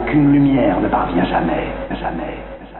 qu'aucune lumière ne parvient jamais, jamais.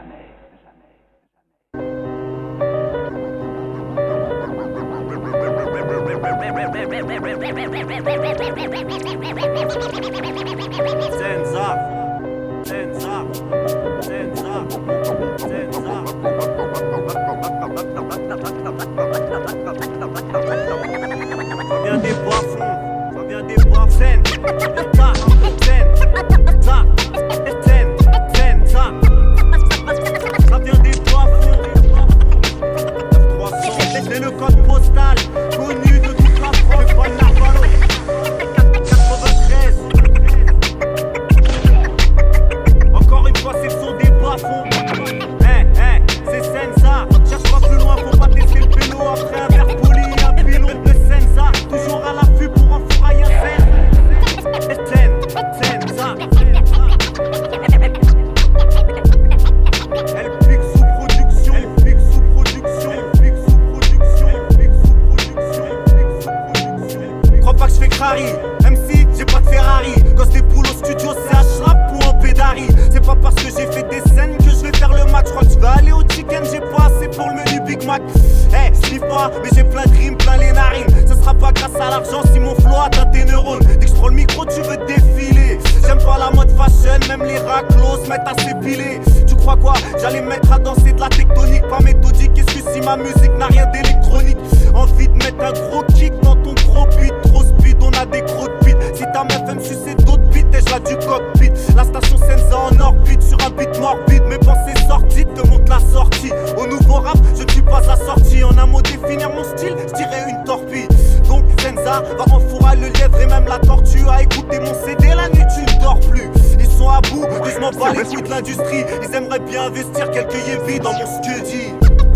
MC, j'ai pas de Ferrari. Gosse des poules au studio, c'est H-Rap ou en pédari. C'est pas parce que j'ai fait des scènes que je vais faire le match. Je crois que je vais aller au chicken, j'ai pas assez pour le menu Big Mac. Eh, je pas, mais j'ai plein de rimes, plein les narines. Ce sera pas grâce à l'argent si mon flow atteint tes neurones. Dès que je prends le micro, tu veux défiler. J'aime pas la mode fashion, même les raclos se mettent à s'épiler. Tu crois quoi? J'allais me mettre à danser de la tectonique, pas méthodique. Qu'est-ce que si ma musique n'a rien d'électronique? Envie de mettre un gros kick dans ton gros beat, trop speed, on a des gros de beat. Si ta meuf aime sucer d'autres beats, déjà du cockpit. La station Senza en orbite, sur un beat morbide. Mes pensées sorties te montrent la sortie. Au nouveau rap, je ne suis pas assorti. En un mot définir mon style, je dirais une torpille. Donc Senza va enfourrer le lièvre et même la tortue. À écouter mon CD, la nuit tu ne dors plus. Ils sont à bout, mais je m'en bats les couilles de l'industrie. Ils aimeraient bien investir quelques yévis dans mon scudi.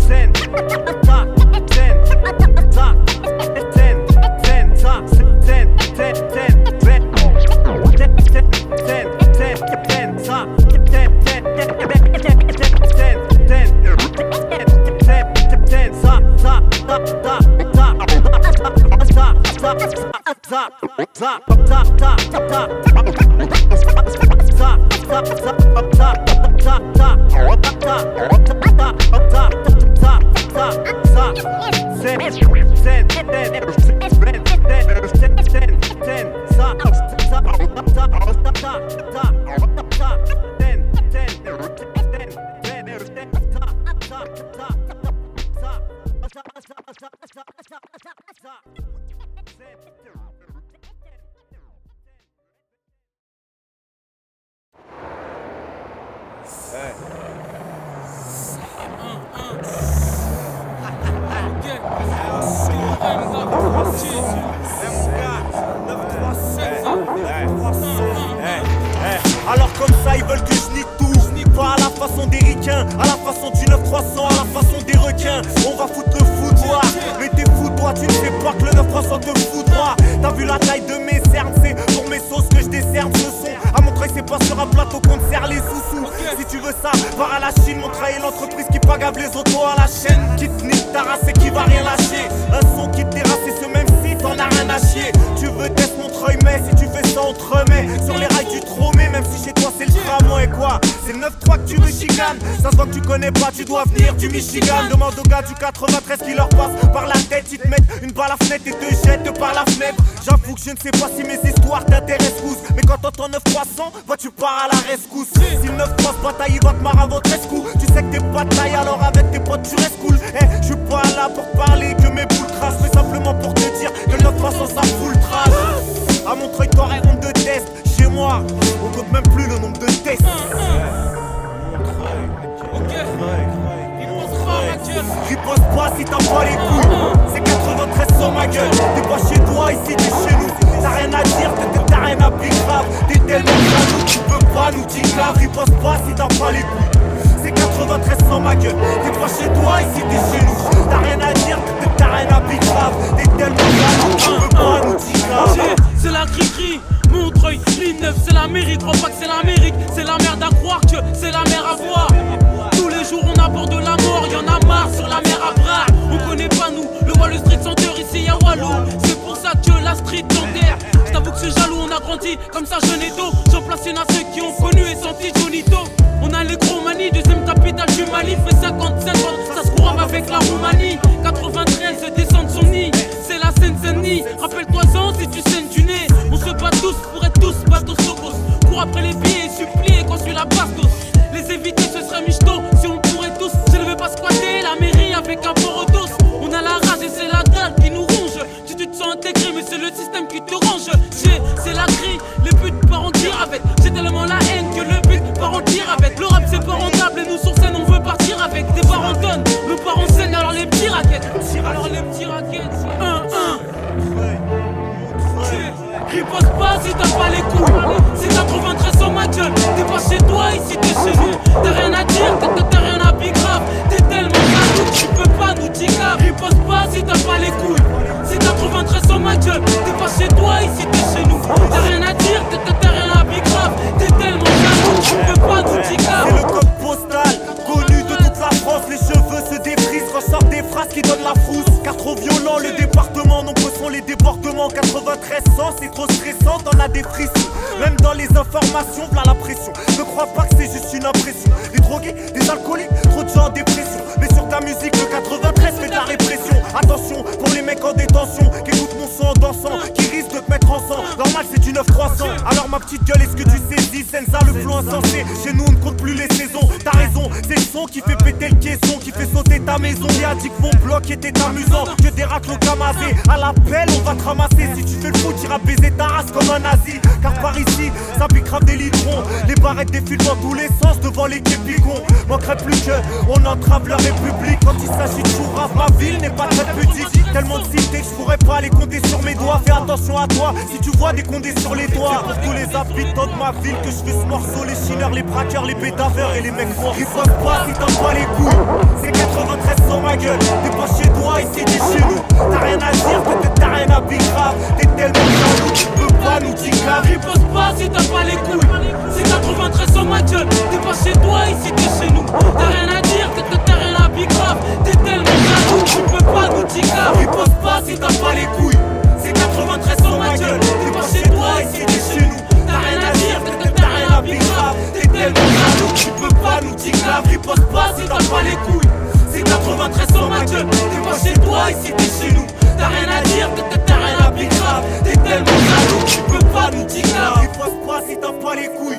Alors comme ça ils veulent que je nie tout. Pas à la façon des ricains, à la façon du 9-300, à la façon des requins. On va foutre le foutoir. Mais t'es fou toi, tu ne sais pas que le 9-300 te fout droit. T'as vu la taille de mes cernes, c'est pour mes sauces que je décerne ce son. À Montreuil c'est pas sur un plateau qu'on te sert les sous-sous. Si tu veux ça, pars à la Chine. Montreuil est l'entreprise qui pagave les autos à la chaîne. Qui te nique ta race et qui va rien lâcher. Un son qui te terrasse et ce même si t'en as rien à chier. Tu veux tester Montreuil mais si tu fais ça on te remet sur les rails du Tromé. Même si chez toi c'est le tramway quoi. C'est le 9-3 que tu me chicanes. Ça se voit que tu connais pas, tu dois venir du Michigan. Demande aux gars du 93 qui leur passe par la tête. Ils te mettent une balle à fenêtre et te jettent par la fenêtre. J'avoue que je ne sais pas si mes histoires t'intéressent tous. Mais quand t'entends 9-300, bah tu pars à la rescousse. Si le 9-3 se bataille, il va te marrer à votre escou. Tu sais que t'es pas de taille, alors avec tes potes tu restes cool. Eh, je suis pas là pour te parler que mes boules crassent, mais simplement pour te dire que le 9-300 ça fout le trash. À Montreuil t'aurais honte de test. Chez moi, on compte même plus le nombre de tests. Riposte pas si t'as pas les couilles. C'est 93 sur ma gueule. T'es pas chez toi, ici t'es chez nous. T'as rien à dire, t'as rien à piquer grave. T'es tellement jaloux, tu peux pas nous dire grave. Riposte pas si t'as pas les couilles. C'est 93 sur ma gueule. T'es pas chez toi, ici t'es chez nous. T'as rien à dire, t'as rien à piquer grave. T'es tellement jaloux, tu peux pas nous dire grave. C'est la cri-cri, Montreuil, ligne 9, c'est l'Amérique. Crois pas que c'est l'Amérique, c'est la merde à croire que c'est la mer à boire. Tous les jours on aborde de la mort, y'en a marre sur la mer à bras. On connaît pas nous, le Wall Street Center ici y'a Wallo. C'est pour ça que la street t'enterre. J't'avoue que c'est jaloux, on a grandi comme ça jeune et tôt. J'en place une à ceux qui ont connu et sont Le parent saigne alors les petits raquettes. Alors les petits raquettes. 1-1. Riposte pas si t'as pas les couilles. C'est 93 sur ma gueule. T'es pas chez toi, ici t'es chez nous. T'as rien à dire, t'as rien à pique grave. T'es tellement jaloux que tu peux pas nous ticaver. Riposte pas si t'as pas les couilles. C'est 93 sur ma gueule. T'es pas chez toi, ici t'es chez nous. T'as rien à dire, t'as rien à pique grave. T'es tellement jaloux que tu peux pas nous ticaver. C'est le code postal, connu de toute la France. Les cheveux se défrisent, ressortent des phrases qui donnent la frousse. Car trop violent, le département, nombreux sont les débordements. 93 100, c'est trop stressant, t'en as des frissons. Même dans les informations, v'là la pression. Ne crois pas que c'est juste une impression. Des drogués, des alcooliques, trop de gens en dépression. Mais sur ta musique, le 93 fait de la répression. Attention pour les mecs en détention, qui écoutent mon son en dansant, qui risquent de te mettre en sang. Normal, c'est du 9-300. Alors ma petite gueule, est-ce que tu saisis? Senza, le flow insensé. Chez nous, on ne compte plus les saisons. T'as raison, c'est le son qui fait péter le caisson, qui fait sauter ta maison. Il a dit que mon bloc était amusant, que des raclos camasés. À l'appel, on va te ramasser. Si tu fais le foot, t'iras baiser ta race comme un nazi. Car par ici, ça pique grave des litrons. Les barrettes défilent dans tous les sens devant l'équipe picon. Manquerait plus que on entrave leur république. Quand il s'agit de chourave, ma ville n'est pas très pudique. Tellement de cités que je pourrais pas les compter sur mes doigts. Fais attention à toi si tu vois des condés sur les doigts. Pour tous les habitants de ma ville que je fais ce morceau. Les chineurs, les braqueurs, les bédaveurs et les mecs forts. Ils savent pas si t'en pas les couilles. C'est 93 sur ma gueule. T'es pas chez toi, ici t'es chez nous. T'as rien à dire, t'as rien à pique grave. T'es tellement jaloux, tu peux pas nous ticaver. Riposte pas si t'as pas les couilles. C'est 93 sur ma gueule. T'es pas chez toi, ici t'es chez nous. T'as rien à dire, t'as rien à pique grave. T'es tellement jaloux, tu peux pas nous ticaver. Riposte pas si t'as pas les couilles. C'est 93 sur ma gueule. T'es pas chez toi, ici t'es chez nous. T'as rien à dire, t'as rien à pique grave. T'es tellement jaloux, tu peux pas nous ticaver. Riposte pas si t'as pas les couilles. C'est 93 sur ma gueule. T'es pas chez toi, ici t'es chez nous. T'as rien à dire, t'as rien à pique grave. T'es tellement jaloux, tu peux pas nous ticaver. Riposte pas si t'as pas les couilles.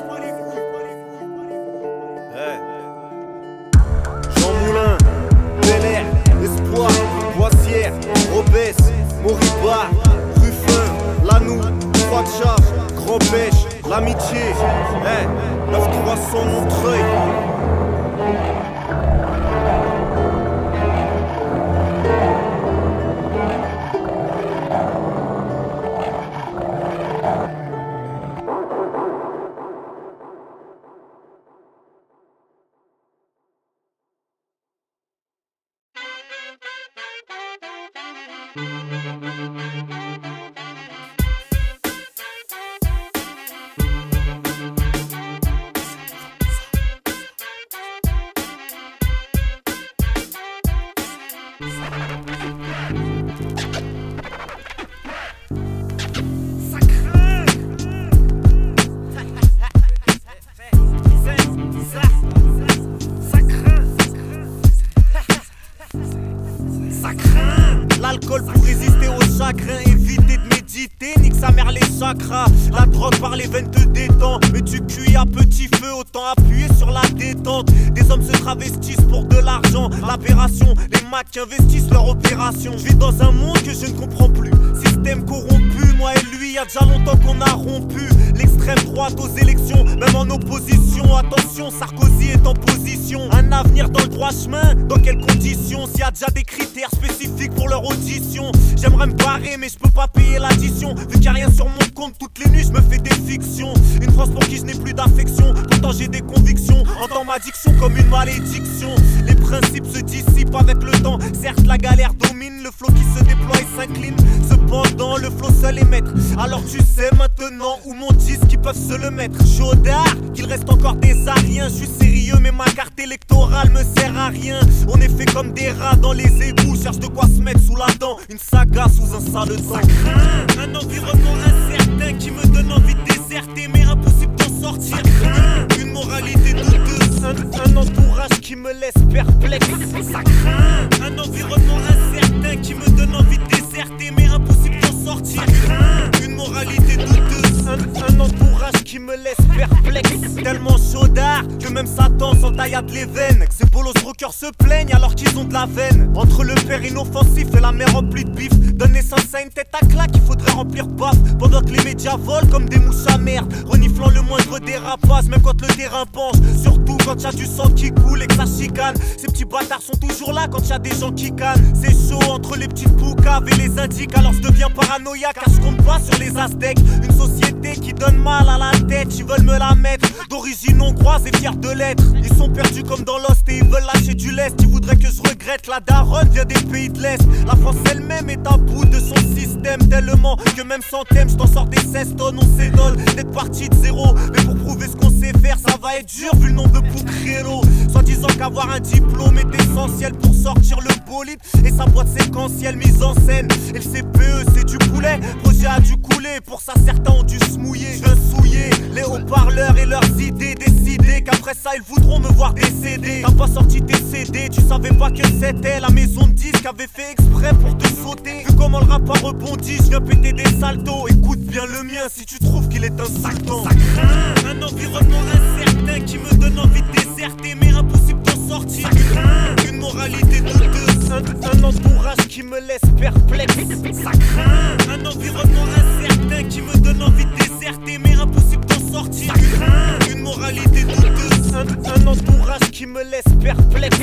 Jean Moulin, Bel Air, Espoir, Boissière, Robès, Moriba, Ruffin, Lanou, Croix-de-Chave, Grand Pêche, L'Amitié, 9-300 Montreuil. L'alcool pour résister au chagrin, éviter de méditer, nique sa mère les chakras. La drogue par les veines te détend, mais tu cuis à petit feu, autant appuyer sur la détente. Des hommes se travestissent pour de l'argent, l'aberration, les macs investissent leur opération. Je vis dans un monde que je ne comprends plus, système corrompu, moi et lui, y a déjà longtemps qu'on a rompu. L'extrême droite aux élections, même en opposition. Attention, Sarkozy est en position. Un avenir dans le droit chemin, dans quelles conditions? S'il y a déjà des critères spécifiques pour leur audition. J'aimerais me barrer mais je peux pas payer l'addition. Vu qu'il n'y a rien sur mon compte, toutes les nuits je me fais des fictions. Une France pour qui je n'ai plus d'affection, pourtant j'ai des convictions. Entends ma diction comme une malédiction. Les principes se dissipent avec le temps. Certes la galère domine, le flot qui se déploie et s'incline. Cependant le flot seul est maître. Alors tu sais maintenant où mon disque ils peuvent se le mettre. Chaudard, qu'il reste encore des ariens. Je suis sérieux mais ma carte électorale me sert à rien. On est fait comme des rats dans les égouts. Cherche de quoi se mettre sous la dent. Une saga sous un sale temps. Ça craint, un environnement incertain qui me donne envie de déserter, mais impossible d'en sortir. Une moralité douteuse, un entourage qui me laisse perplexe. Ça craint, un environnement incertain qui me donne envie de déserter, mais impossible d'en sortir. Une moralité douteuse, un entourage qui me laisse perplexe. Tellement chaudard, que même Satan s'entaillade les veines. Que ces bolos rockers se plaignent alors qu'ils ont de la veine. Entre le père inoffensif et la mère remplie de bif, donne naissance à une tête à claque qu'il faudrait remplir paf. Pendant que les médias volent comme des mouches à merde, reniflant le moindre dérapage, même quand le terrain penche. Surtout quand y'a du sang qui coule et que ça chicane. Ces petits bâtards sont toujours là quand y'a des gens qui cannent. C'est chaud entre les petites poucaves et les indiques, alors je deviens paranoïaque car je compte pas sur les aztèques. Une société qui donne mal à la tête, ils veulent me la mettre. D'origine hongroise et fière de l'être. Ils sont perdus comme dans Lost et ils veulent lâcher du lest. Ils voudraient que je regrette, la daronne vient des pays de l'Est. La France elle-même est à bout de son système, tellement que même sans thème, je t'en sors des 16 tonnes. On s'édole d'être parti de zéro, mais pour prouver ce qu'on sait faire, ça va être dur vu le nombre de poucrélos. Soit disant qu'avoir un diplôme est essentiel pour sortir le bolide et sa boîte séquentielle mise en scène. Et le CPE c'est du poulet, projet a dû couler, pour ça certains ont dû se mouiller. Je veux souiller les haut-parleurs et leurs idées, décider qu'après ça ils voudront me voir décéder. T'as pas sorti tes CD, tu savais pas que c'était la maison de disques avait fait exprès pour te sauter. Vu comment le rap a rebondi, je viens péter des saltos. Écoute bien le mien si tu trouves qu'il est un sacton. Ça craint, un environnement incertain qui me donne envie de déserter, mais impossible d'en sortir. Ça craint, une moralité douteuse, un entourage qui me laisse perplexe. Ça craint, un environnement incertain qui me donne envie de déserter, mais impossible d'en sortir. Ça craint, une moralité douteuse, un entourage qui me laisse perplexe.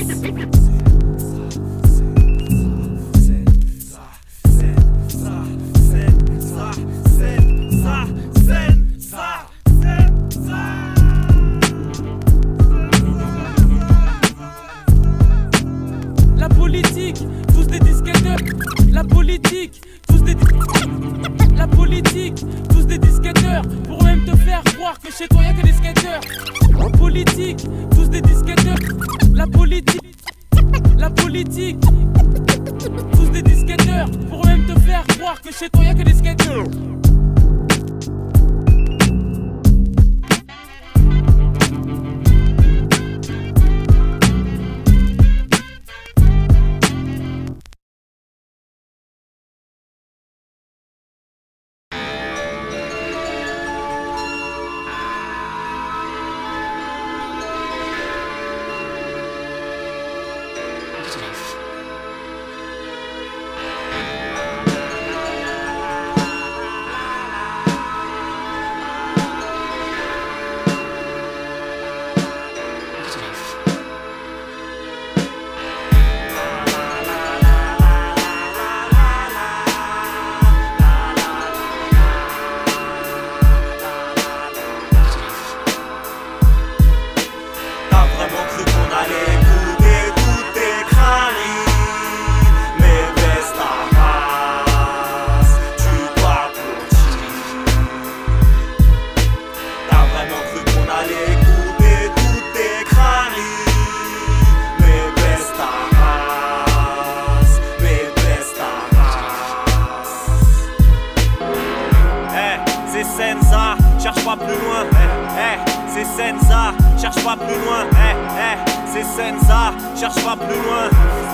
La politique, tous des disquetteurs. La politique, tous des La politique, tous des disquetteurs. Pour même te faire croire que chez toi y'a que des skateurs. Politique, tous des disquetteurs. La politique, tous des disquetteurs. Pour même te faire croire que chez toi y'a que des skateurs. cherche pas plus loin, c'est Senza, cherche pas plus loin, c'est Senza, cherche pas plus loin,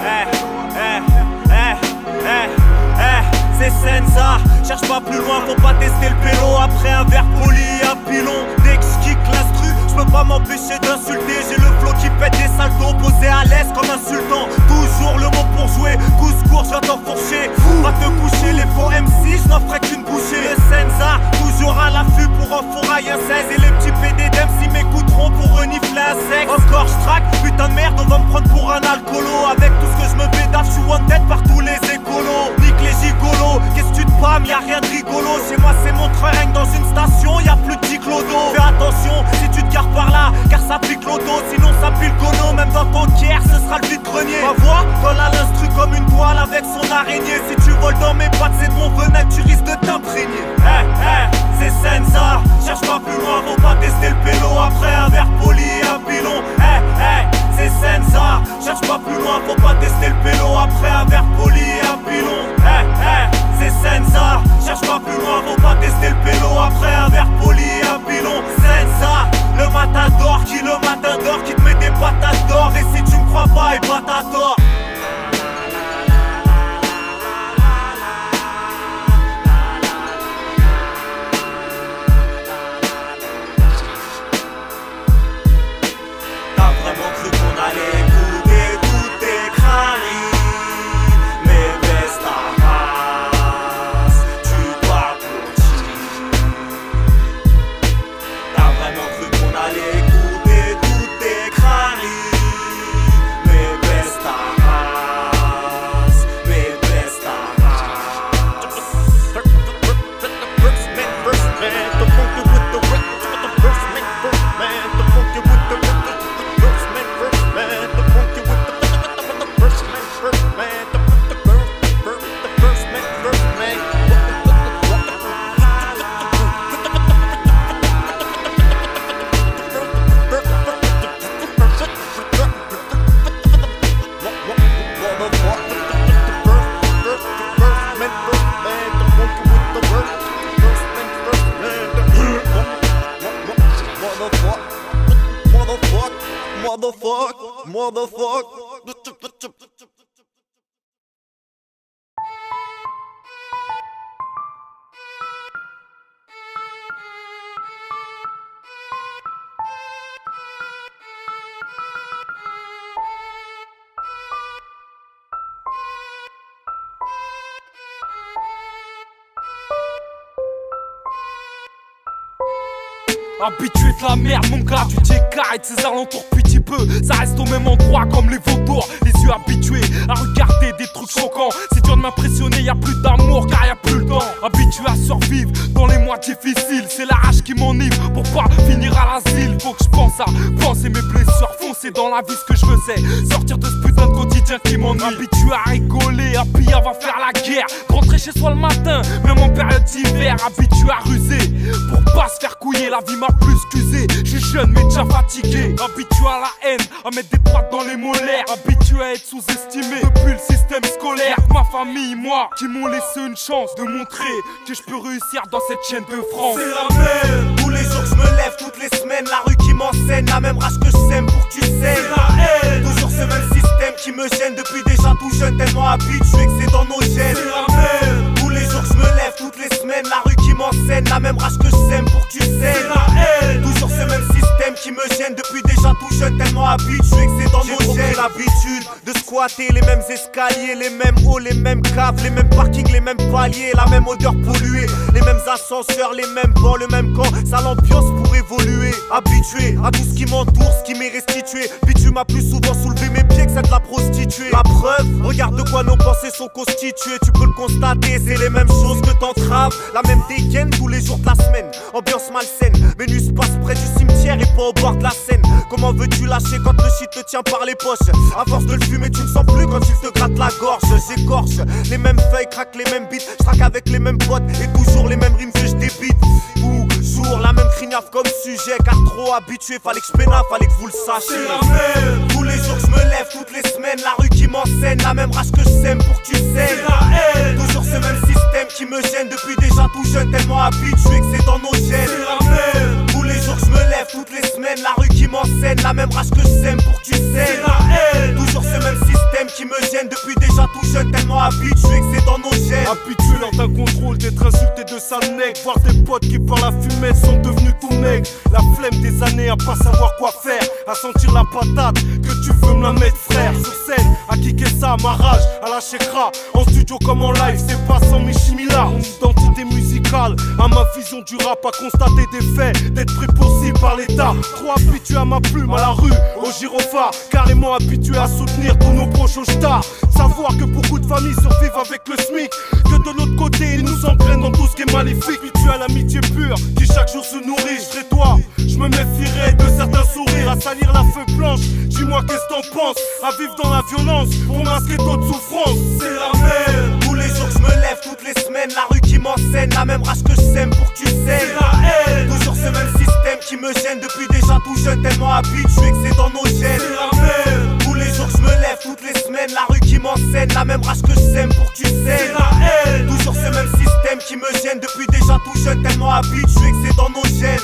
c'est Senza, cherche pas plus loin, faut pas tester le pélo après un verre poli et un pilon. Dès que je kick l'instru, je peux pas m'empêcher d'insulter. J'ai le flow qui pète des saltos, posé à l'aise comme un sultan. Toujours le mot pour jouer, couscourt, je vais t'enfourcher. Va te coucher, les faux MC, je n'en ferai qu'une bouchée. Le Senza, toujours à l'affût pour enfourailler un 16. Et les petits PD d'MC m'écouteront pour renifler un sexe. Encore je traque, putain de merde, on va me prendre pour un alcoolo. Avec tout ce que je me bédave, je suis wanted par tous les écolos. Nique les gigolos, qu'est-ce que tu te pâmes, y'a rien de rigolo. Chez moi c'est mon train, dans une station, y'a plus de diclodo. Fais attention si tu te gares par là, car ça pique l'auto. Sinon ça pue le gono, même dans ton tiers, ce sera le vide-grenier. Ma voix colle à l'instru comme une toile avec son araignée. Si tu voles dans mes pattes, c'est de mon venin que tu risques de t'imprégner. C'est Senza, cherche pas plus loin, faut pas tester le pélo après un verre poli et un pilon. C'est Senza, cherche pas plus loin, faut pas tester le pélo après un verre poli et un pilon. C'est Senza, cherche pas plus loin, faut pas tester le pélo après un verre poli et un pilon. Senza, le matador qui le matin d'or, qui te met des patates d'or. Et si tu me crois pas, et pas t'as tort. motherfucker. Habitué de la merde, mon gars, du TK et de ses alentours petit peu. Ça reste au même endroit comme les vautours. Les yeux habitués à regarder des trucs choquants. C'est dur de m'impressionner, y'a plus d'amour car y'a plus le temps. Habitué à survivre dans les mois difficiles. C'est la rage qui m'enivre pour pas finir à l'asile. Faut que je pense à penser mes blessures, foncer dans la vie ce que je faisais. Sortir de ce putain de quotidien qui m'ennuie. Habitué à rigoler, à piller, va faire la guerre. Rentrer chez soi le matin, même en période d'hiver. Habitué à ruser pour pas se faire couiller. La vie m'a plus qu'usé, je suis jeune mais déjà fatigué. Habitué à la haine, à mettre des droites dans les molaires. Habitué à être sous-estimé depuis le système scolaire. Ma famille, moi, qui m'ont laissé une chance de montrer que je peux réussir dans cette chaîne de France. C'est la même. Tous les jours je me lève, toutes les semaines, la rue qui m'enseigne. La même rage que je sème pour que tu saignes. C'est la haine. Toujours ce même système qui me gêne depuis déjà tout jeune. Tellement habitué que c'est dans nos gènes. C'est la même. Tous les jours je me lève, toutes les semaines, la rue qui m'enseigne. La même rage que je sème pour que tu saignes. C'est la haine. Toujours ce même système qui me gêne depuis déjà tout jeune. Tellement habitué que c'est dans nos gènes. J'ai l'habitude de squatter les mêmes escaliers, les mêmes halls, les mêmes caves, les mêmes parkings, les mêmes paliers, la même odeur polluée, les mêmes ascenseurs, les mêmes bancs, le même camp, ça l'ambiance pour évoluer. Habitué à tout ce qui m'entoure, ce qui m'est restitué. Puis tu m'as plus souvent soulevé mes pieds que cette la prostituée. La preuve, regarde de quoi nos pensées sont constituées. Tu peux le constater, c'est les mêmes choses que t'entraves. La même dégaine tous les jours de la semaine. Ambiance malsaine, mes nuits se passent près du cimetière et pas au bord de la Seine. Comment veux-tu lâcher quand le shit te tient par les poches? À force de le fumer, tu ne sens plus quand il te gratte la gorge. J'écorche les mêmes feuilles, craque les mêmes beats. J'traque avec les mêmes potes et toujours les mêmes rimes que je débite. Toujours la même crignaf comme sujet, car trop habitué, fallait que je pénave, fallait que vous le sachiez. C'est la même. Tous les jours je me lève, toutes les semaines, la rue qui m'enseigne. La même rage que je sème pour que tu saignes. C'est la haine. Toujours ce même système qui me gêne depuis déjà tout jeune. Tellement habitué que c'est dans nos gènes. C'est la même. Tous les jours je me lève, toutes les semaines, la rue qui m'enseigne. La même rage que je sème pour que tu saignes. C'est la haine. Toujours ce même système qui me gêne depuis déjà tout jeune. Tellement habitué que c'est dans nos gènes. Habitué lors d'un contrôle d'être insulté de sale nègre. Voir des potes qui par la fumette sont devenus tout maigres. La flemme des années à pas savoir quoi faire, à sentir la patate que tu veux me la mettre frère. Sur scène, à kicker ça, ma rage, à la chekra. En studio comme en live, c'est pas sans mes chimilas. Mon identité musicale, à ma vision du rap, à constater des faits, d'être pris pour cible par l'état. Trop habitué à ma plume, à la rue, au gyrophare. Carrément habitué à soutenir tous nos proches au star. Savoir que beaucoup de familles survivent avec le SMIC, que de l'autre côté ils nous engrainent dans tout ce qui est maléfique. Habitué à l'amitié pure qui chaque jour se nourrit. Je serai toi, je me méfierais de certains sourires, à salir la feuille blanche. Dis-moi qu'est-ce que t'en penses, à vivre dans la violence pour masquer d'autres souffrances. C'est la même. Tous les jours je me lève, toutes les semaines, la rue qui m'enseigne. La même rage que je sème pour que tu saignes. C'est la haine. Toujours ce même système qui me gêne depuis déjà tout jeune. Tellement habitué que c'est dans nos gènes. C'est la même. Tous les jours je me lève, toutes les semaines, la rue qui m'enseigne. La même rage que je sème pour que tu saignes. C'est la haine. Toujours ce même système qui me gêne depuis déjà tout jeune. Tellement habitué que c'est dans nos gènes.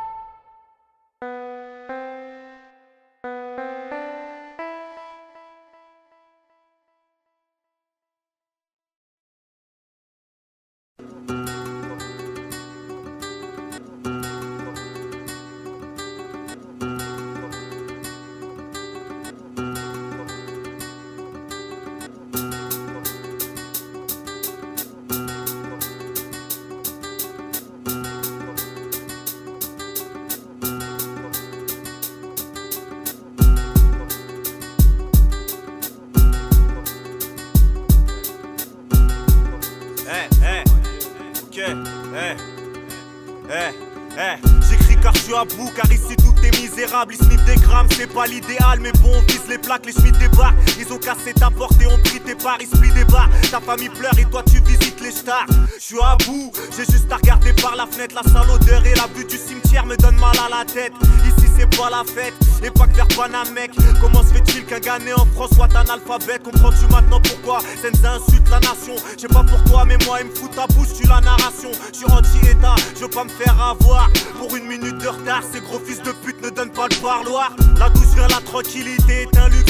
J'écris car je suis à bout, car ici tout est misérable. Ils sniffent des grammes, c'est pas l'idéal, mais bon, on vise les plaques, les schmitts débarquent. Ils ont cassé ta porte et ont pris tes parts, ils splittent des bars. Ta famille pleure et toi tu visites les stars. Je suis à bout, j'ai juste à regarder par la fenêtre. La sale odeur et la vue du cimetière me donnent mal à la tête. Ici c'est pas la fête, et pas que vers Panamec. Comment se fait-il qu'un gars né en France soit analphabète? Comprends-tu maintenant pourquoi Senza insulte la nation? Je sais pas pour toi, mais moi il me fout ta bouche, tu la narration. Je suis anti-état, je veux pas me faire avoir. Pour une minute de retard, ces gros fils de pute ne donnent pas le parloir. Là d'où je viens, la tranquillité est un luxe.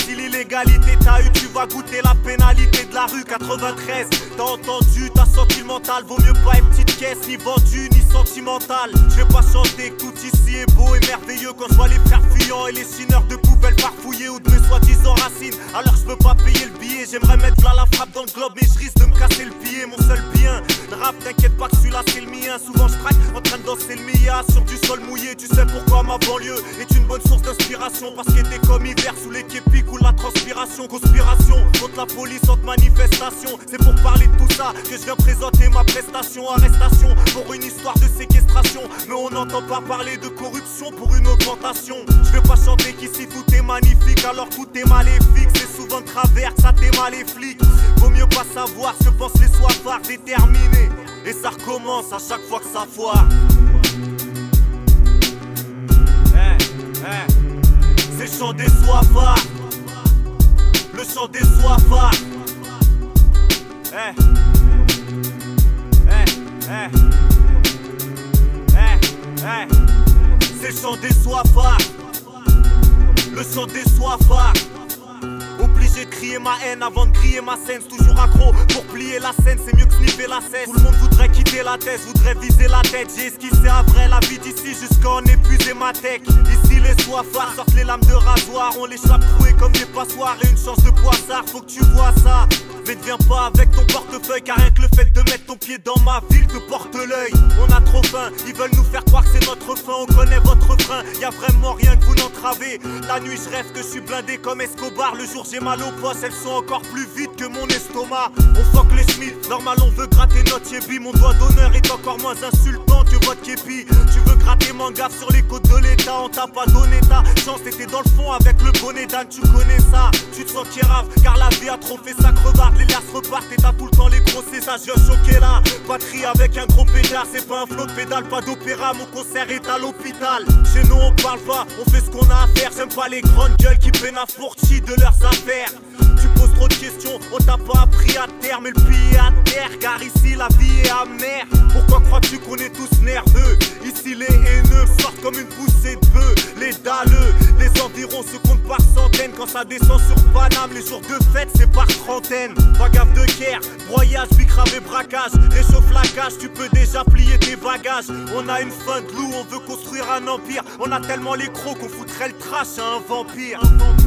Si l'illégalité t'a eu, tu vas goûter la pénalité de la rue. 93, t'as entendu, t'as senti le mental. Vaut mieux pas une petite caisse, ni vendue, ni sentimentale. Je vais pas chanter que tout ici est beau et merveilleux quand je vois les frères fuyants et les chineurs de poubelles farfouillées ou de mes soi-disant racines. Alors je peux pas payer le billet, j'aimerais mettre là la frappe dans le globe, mais je risque de me casser le pied. Mon seul bien, le rap, t'inquiète pas que celui-là c'est le mien. Souvent je craque en train de danser le Mia sur du sol mouillé. Tu sais pourquoi ma banlieue est une bonne source d'inspiration, parce qu'était comme hiver sous les képis coule la transpiration. Conspiration contre la police, entre manifestation. C'est pour parler de tout ça que je viens présenter ma prestation. Arrestation pour une histoire de séquestration, mais on n'entend pas parler de corruption pour une augmentation. Je vais pas chanter qu'ici tout est magnifique alors tout est maléfique. C'est souvent de travers que ça t'émale les flics. Vaut mieux pas savoir ce que pensent les soifards déterminés. Et ça recommence à chaque fois que ça foire. C'est le chant des soifards. Le chant des soifards. C'est le chant des soifards. Le chant des soifards. Obligé de crier ma haine avant de crier ma scène. C'est toujours accro pour plier la scène, c'est mieux que sniffer la cesse. Tout le monde voudrait quitter la thèse, voudrait viser la tête. J'ai esquissé à vrai la vie d'ici jusqu'à en épuiser ma tech. Ici les soifards sortent les lames de rasoir, on les chape trouées comme des passoires. Et une chance de poissard, faut que tu vois ça. Mais ne viens pas avec ton portefeuille, car rien que le fait de mettre ton pied dans ma ville te porte l'œil. On a trop faim, ils veulent nous faire croire que c'est notre fin. On connaît votre frein, y'a vraiment rien que vous n'entravez. La nuit je rêve que je suis blindé comme Escobar. Le jour j'ai mal aux poches, elles sont encore plus vite que mon estomac. On fuck les schmitts, normal on veut gratter notre yébi. Mon doigt d'honneur est encore moins insultant que votre képi. Tu veux gratter mangaf sur les côtes de l'état, on t'a pas donné ta chance. T'étais dans le fond avec le bonnet d'âne, tu connais ça. Tu te sens kérave, car la vie a trop fait sa crevarde. Les liasses repartent et t'as tout le temps les gros césages. Je viens choquer là, batterie avec un gros pédard. C'est pas un flot de pédale, pas d'opéra, mon concert est à l'hôpital. Chez nous on parle pas, on fait ce qu'on a à faire. J'aime pas les grandes gueules qui peinent à fourchi de leurs affaires. Tu poses trop de questions, on t'a pas appris à terre. Mais le pays est à terre, car ici la vie est amère. Pourquoi crois-tu qu'on est tous nerveux? Ici les haineux sortent comme une poussée de bœuf. Les dalleux, les environs se comptent par centaines. Quand ça descend sur Paname, les jours de fête c'est par trentaine. Pas gaffe de guerre, broyage, bicrave et braquage. Réchauffe la cage, tu peux déjà plier tes bagages. On a une fin de loup, on veut construire un empire. On a tellement les crocs qu'on foutrait le trash à un vampire.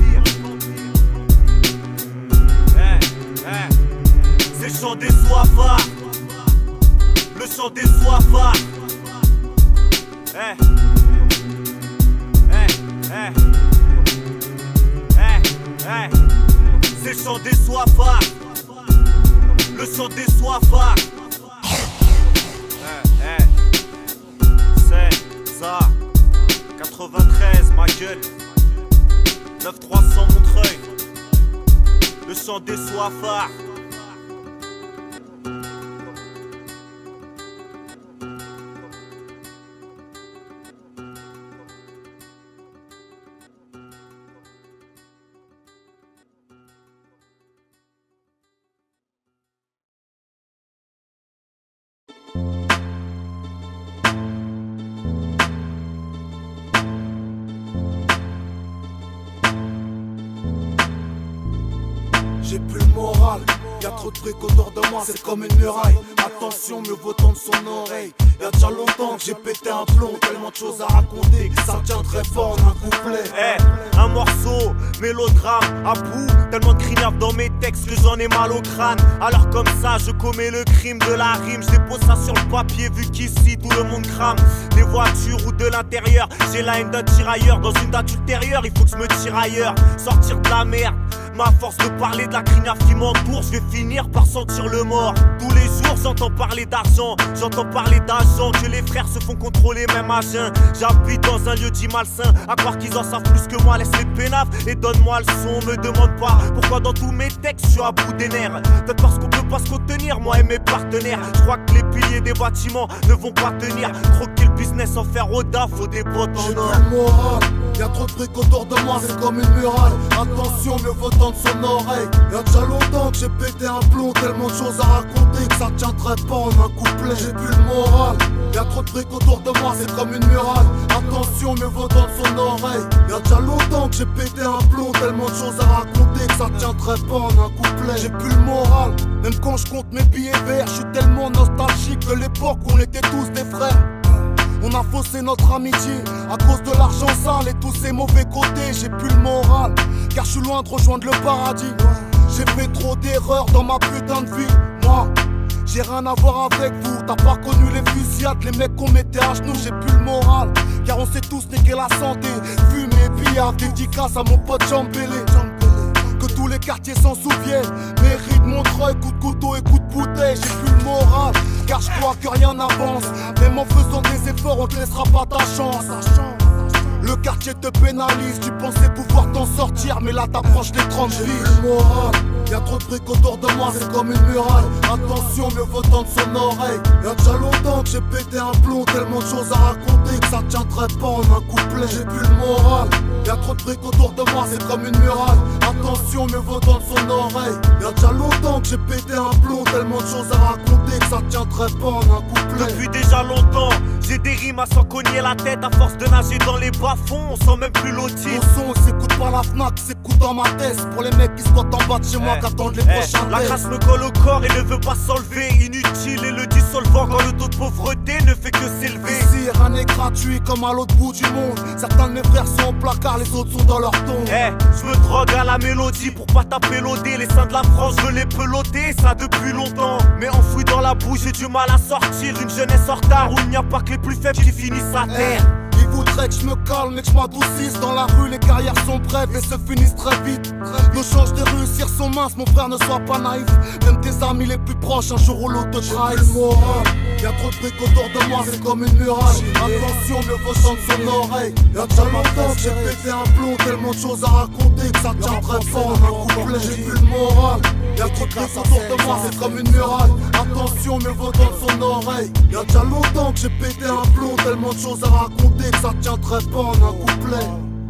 C'est le chant des soifards. Le chant des soifards. C'est le chant des soifards. Le chant des soifards. C'est ça. 93, ma gueule. 9300 Montreuil. Le chant des soifards. J'ai plus le moral, y'a trop de trucs autour de moi, c'est comme une muraille. Attention, mieux vaut tendre son oreille. Y'a déjà longtemps que j'ai pété un plomb, tellement de choses à raconter, ça tient très fort en un couplet. Un morceau, mélodrame, à bout, tellement de crignards dans mes textes que j'en ai mal au crâne. Alors comme ça, je commets le crime de la rime. Je dépose ça sur le papier, vu qu'ici tout le monde crame. Des voitures ou de l'intérieur, j'ai la haine d'un tirailleur. Dans une date ultérieure, il faut que je me tire ailleurs. Sortir de la merde. Ma force de parler de la crignave qui m'entoure, je vais finir par sentir le mort. Tous les jours j'entends parler d'argent, j'entends parler d'agents, que les frères se font contrôler même à jeun. J'habite dans un lieu dit malsain, à croire qu'ils en savent plus que moi. Laisse les pénaves et donne-moi le son. Me demande pas pourquoi dans tous mes textes je suis à bout des nerfs. Peut-être parce qu'on peut pas se contenir, moi et mes partenaires. Je crois que les piliers des bâtiments ne vont pas tenir. Croquer le business en fer au daf, faut des bottes en or. J'ai plus le moral, y'a trop de trucs autour de moi, c'est comme une muraille. Attention, mieux vaut tendre son oreille. Y'a déjà longtemps que j'ai pété un plomb, tellement de choses à raconter que ça tiendrait pas en un couplet. J'ai plus le moral, y'a trop de trucs autour de moi, c'est comme une muraille. Attention, mieux vaut dans son oreille. Y'a déjà longtemps que j'ai pété un plomb, tellement de choses à raconter que ça tiendrait pas en un couplet. J'ai plus le moral, même quand je compte mes billets verts, je suis tellement nostalgique de l'époque où on était tous des frères. On a faussé notre amitié à cause de l'argent sale et tous ces mauvais côtés. J'ai plus le moral, car je suis loin de rejoindre le paradis. J'ai fait trop d'erreurs dans ma putain de vie. Moi, j'ai rien à voir avec vous. T'as pas connu les fusillades, les mecs qu'on mettait à genoux. J'ai plus le moral, car on sait tous niquer la santé. Fumer, billard, dédicace à mon pote Jambélé. Que tous les quartiers s'en souviennent. Mérite, Montreuil, coup de couteau et coup de bouteille. J'ai plus le moral, car je crois que rien n'avance. Même en faisant des efforts, on te laissera pas ta chance. Le quartier te pénalise, tu pensais pouvoir t'en sortir, mais là t'approches les 30 vies. Le moral, y'a trop de trucs autour de moi, c'est comme une muraille. Attention, mieux vaut tendre son oreille. Y'a déjà longtemps que j'ai pété un plomb, tellement de choses à raconter que ça tiendrait pas en un couplet. J'ai plus le moral, y'a trop de trucs autour de moi, c'est comme une muraille. Attention, mieux vaut tendre son oreille. Y'a déjà longtemps que j'ai pété un plomb, tellement de choses à raconter que ça tiendrait pas en un couplet. Depuis déjà longtemps, j'ai des rimes à s'en cogner la tête. À force de nager dans les bas-fonds, on sent même plus l'autisme. Mon son s'écoute par la Fnac, s'écoute dans ma tête. Pour les mecs qui squattent en bas de chez moi, qui attendent les prochains La grâce me colle au corps et ne veut pas s'enlever. Inutile et le dissolvant quand le taux de pauvreté ne fait que s'élever. Ici, rien n'est gratuit comme à l'autre bout du monde. Certains de mes frères sont au placard, les autres sont dans leur tombe. Je me drogue à la mélodie pour pas taper l'odé. Les seins de la France, je veux les peloter, ça depuis longtemps. Mais enfoui dans la bouche, j'ai du mal à sortir. Une jeunesse en retard où il n'y a pas que les plus faibles qui finissent à terre. Ils voudraient que je me calme et que je m'adoucisse. Dans la rue, les carrières sont brèves et se finissent très vite. Nos chances de réussir sont minces, mon frère, ne sois pas naïf. Même tes amis les plus proches, un jour ou l'autre te trahissent. Y'a trop de trucs autour de moi, c'est comme une muraille. Attention, mieux vaut tendre son oreille. Y'a déjà longtemps que j'ai pété un plomb, tellement de choses à raconter que ça tiendrait pas en un couplet. J'ai plus le moral, y'a trop de trucs autour de moi, c'est comme une muraille. Attention, mieux vaut tendre son oreille. Y'a déjà longtemps que j'ai pété un plomb, tellement de choses à raconter que ça tiendrait pas en un couplet.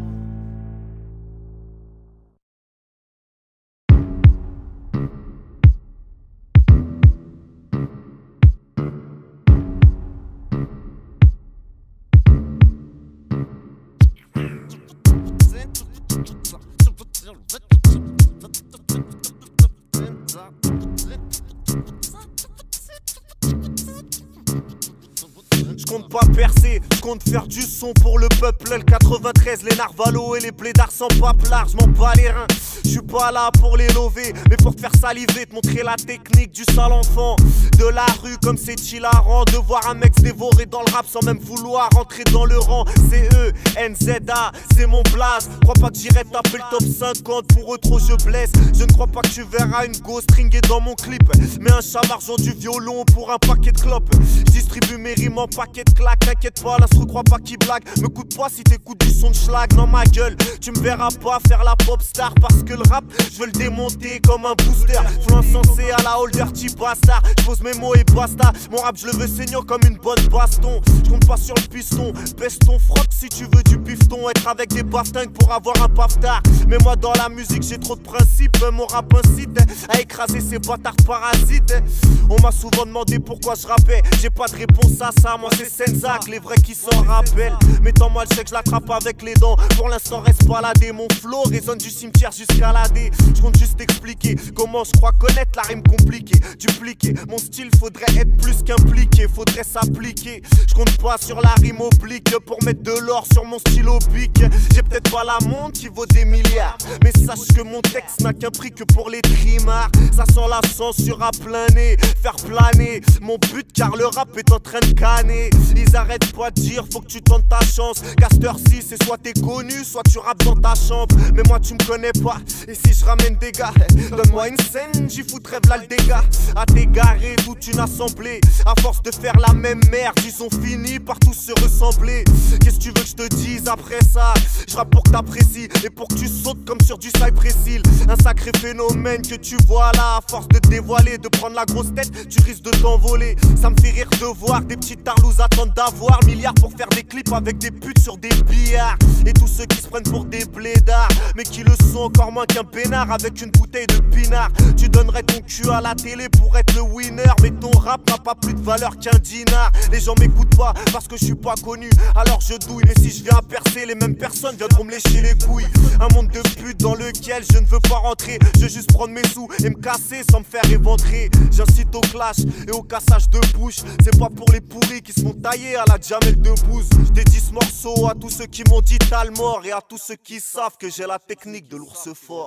Je compte pas percer, je compte faire du son pour le peuple. Le 93, les narvalos et les blédards sans pape large, m'en bats les reins. Je suis pas là pour les lover, mais pour te faire saliver, te montrer la technique du sale enfant de la rue. Comme c'est hilarant de voir un mec se dévorer dans le rap sans même vouloir rentrer dans le rang. C'est eux, NZA, c'est mon blaze. Crois pas que j'irai taper le top 50, pour eux trop je blesse. Je ne crois pas que tu verras une go stringée dans mon clip, mais un chat marchand du violon pour un paquet de clopes. Je distribue mes rimes en paquet de claques, t'inquiète pas, l'instru crois pas qu'il blague. Me coûte pas si t'écoutes du son de schlag dans ma gueule. Tu me verras pas faire la pop star parce que le rap, je veux le démonter comme un booster. Flow insensé à la holder, petit bastard. Je pose mes mots et basta. Mon rap, je le veux saignant comme une bonne baston. Je compte pas sur le piston. Baisse ton froc si tu veux du pifton. Être avec des baftingues pour avoir un paftard. Mais moi, dans la musique, j'ai trop de principes. Mon rap incite à écraser ces bâtards parasites. On m'a souvent demandé pourquoi je rappais. J'ai pas de réponse à ça. Moi, c'est Senzac, les vrais qui s'en rappellent. Mettons-moi le chèque, je l'attrape avec les dents. Pour l'instant, reste baladé. Mon flow résonne du cimetière jusqu'à la D. Je compte juste expliquer comment je crois connaître la rime compliquée. Dupliquer mon style, faudrait être plus qu'impliqué, faudrait s'appliquer. Je compte pas sur la rime oblique pour mettre de l'or sur mon stylo bic. J'ai peut-être pas la montre qui vaut des milliards, mais sache que mon texte n'a qu'un prix que pour les trimards. Ça sent la censure à plein nez, faire planer mon but car le rap est en train de canner. Ils arrêtent pas de dire faut que tu tentes ta chance. Caster 6 c'est soit t'es connu, soit tu rappes dans ta chambre. Mais moi tu me connais pas, et si je ramène des gars, donne-moi une scène, j'y foutrais v'là le dégât. À t'égarer toute une assemblée, à force de faire la même merde, ils ont fini par tous se ressembler. Qu'est-ce que tu veux que je te dise après ça? Je rappe pour que t'apprécies et pour que tu sautes comme sur du Cypress Hill. Un sacré phénomène que tu vois là, à force de te dévoiler, de prendre la grosse tête, tu risques de t'envoler. Ça me fait rire de voir des petites tarlouses attendre d'avoir milliards pour faire des clips avec des putes sur des billards. Et tous ceux qui se prennent pour des blédards, mais qui le sont encore moins qu'un peinard avec une bouteille de pinard. Tu donnerais ton cul à la télé pour être le winner, mais ton rap n'a pas plus de valeur qu'un dinar. Les gens m'écoutent pas parce que je suis pas connu, alors je douille. Mais si je viens à percer, les mêmes personnes viendront me lécher les couilles. Un monde de putes dans lequel je ne veux pas rentrer. Je veux juste prendre mes sous et me casser sans me faire éventrer. J'incite au clash et au cassage de bouche. C'est pas pour les pourris qui se font tailler à la Jamel Debbouze. Je dédie ce morceau à tous ceux qui m'ont dit t'as le mort, et à tous ceux qui savent que j'ai la technique de l'ours fort.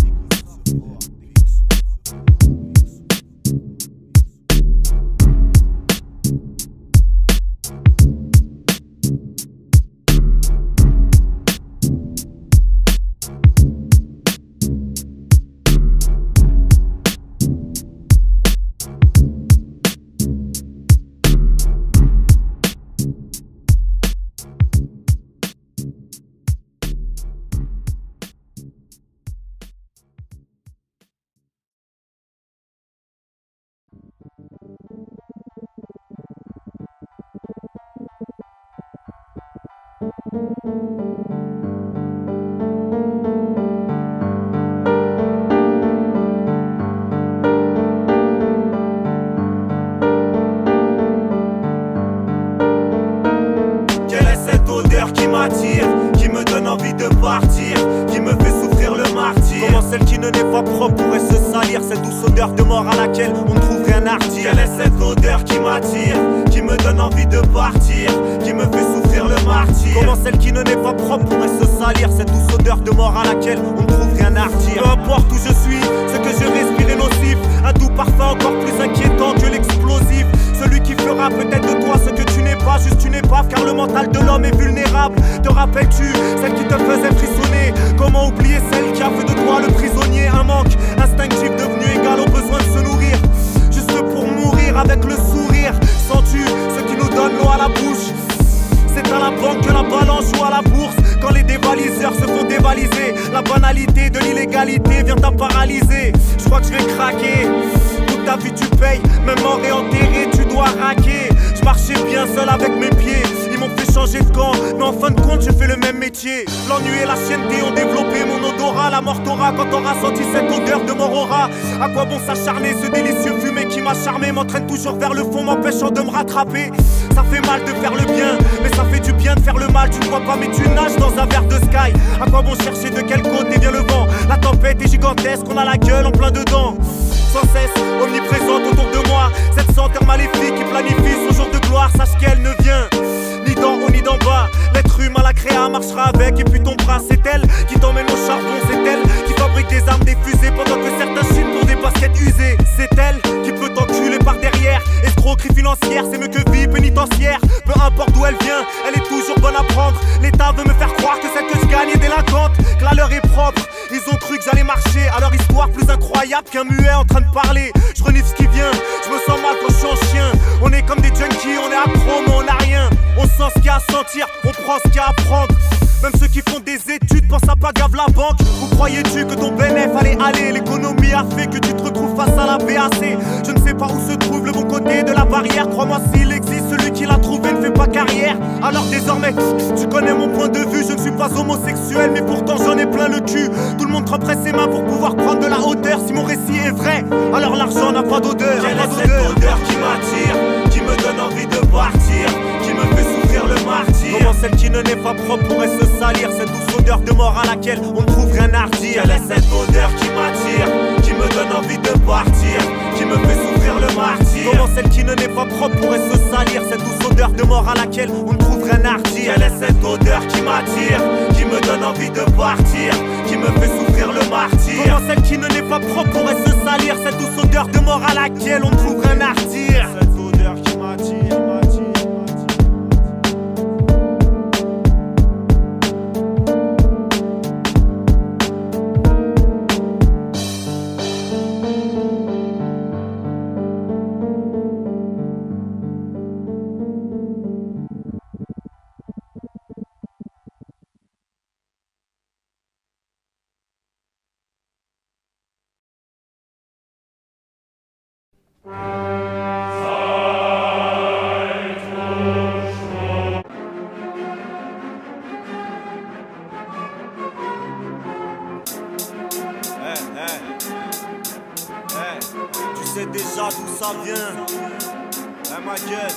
Quelle est cette odeur qui m'attire, qui me donne envie de partir, qui me fait souffrir le martyre? Comment celle qui ne n'est pas propre pourrait se salir, cette douce odeur de mort à laquelle on ne trouve rien à redire? Quelle est cette odeur qui m'attire, qui me donne envie de partir, qui me fait souffrir le martyre? Comment celle qui ne n'est pas propre pourrait se salir, cette douce odeur de mort à laquelle on ne trouve rien à redire? Peu importe où je suis, ce que je respire est nocif, un doux parfum encore plus inquiétant que l'explosif. Celui qui fera peut-être de toi ce que tu n'es pas, juste une épave, car le mental de l'homme est vulnérable. Te rappelles-tu, celle qui te faisait frissonner? Comment oublier celle qui a fait de toi le prisonnier? Un manque instinctif devenu égal au besoin de se nourrir, juste pour mourir avec le sourire. Sens-tu ce qui nous donne l'eau à la bouche? C'est à la banque que la balance joue à la bourse. Quand les dévaliseurs se font dévaliser, la banalité de l'illégalité vient à paralyser. Je crois que je vais craquer. Toute ta vie tu payes, même mort et enterré tu dois raquer. Je marchais bien seul avec mes pieds, ils m'ont fait changer de camp, mais en fin de compte je fais le même métier. L'ennui et la chienneté ont développé mon odorat. La mort t'aura quand t'auras senti cette odeur de mort aura. À quoi bon s'acharner? Ce délicieux fumet qui m'a charmé m'entraîne toujours vers le fond, m'empêchant de me rattraper. Ça fait mal de faire le bien, mais ça fait du bien de faire le mal. Tu ne vois pas mais tu nages dans un verre de sky. À quoi bon chercher de quel côté vient le vent? La tempête est gigantesque, on a la gueule en plein dedans. Sans cesse, omniprésente autour de moi, cette senteur maléfique qui planifie son jour de gloire. Sache qu'elle ne vient ni d'en haut ni d'en bas. L'être humain, la créa marchera avec. Et puis ton bras, c'est elle qui t'emmène au charbon. C'est elle qui fabrique des armes, des fusées, pendant que certains chient pour des baskets usées. C'est elle qui peut t'enculer par derrière. Escroquerie financière, c'est mieux que vie pénitentiaire. Peu importe d'où elle vient, elle est toujours bonne à prendre. L'État veut me faire croire que celle que je gagne est délinquante, que la leur est propre. Ils ont cru que j'allais marcher à leur histoire plus incroyable qu'un muet en train de parler. Je renifle ce qui vient, je me sens mal quand je suis en chien. On est comme des junkies, on est accro mais on n'a rien. On sent ce qu'il y a à sentir, on prend ce qu'il y a à prendre. Même ceux qui font des études pensent à pas gave la banque. Vous croyais-tu que ton bénéfice allait aller? L'économie a fait que tu te retrouves face à la BAC. Je ne sais pas où se trouve le bon côté de la barrière. Crois-moi, s'il existe, celui qui l'a trouvé ne fait pas carrière. Alors désormais, tu connais mon point de vue. Je ne suis pas homosexuel, mais pourtant j'en ai plein le cul. Tout le monde tremperait ses mains pour pouvoir prendre de la hauteur. Si mon récit est vrai, alors l'argent n'a pas d'odeur. Quelle est cette odeur qui m'attire, qui me donne envie de partir, qui me fait souffrir le martyre? Comment celle qui ne n'est pas propre pourrait se salir, cette douce odeur de mort à laquelle on ne trouve rien à redire? Quelle est cette odeur qui m'attire, qui me donne envie de partir, qui me fait souffrir le martyre? Comment celle qui ne n'est pas propre pourrait se salir, cette douce odeur de mort à laquelle on ne trouve rien à redire? Quelle est cette odeur qui m'attire, qui me donne envie de partir, qui me fait souffrir le martyre? Comment celle qui ne n'est pas propre pourrait se salir, cette douce odeur de mort à laquelle on ne trouve rien à redire? Cette odeur qui m'attire. sais déjà d'où ça vient. Eh ma gueule,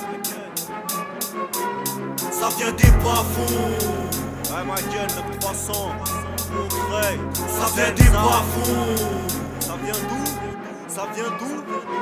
ça vient des bas-fonds. Eh ma gueule, 9-300, Montreuil. Ça vient des bas-fonds. Ça vient d'où? Ça vient d'où?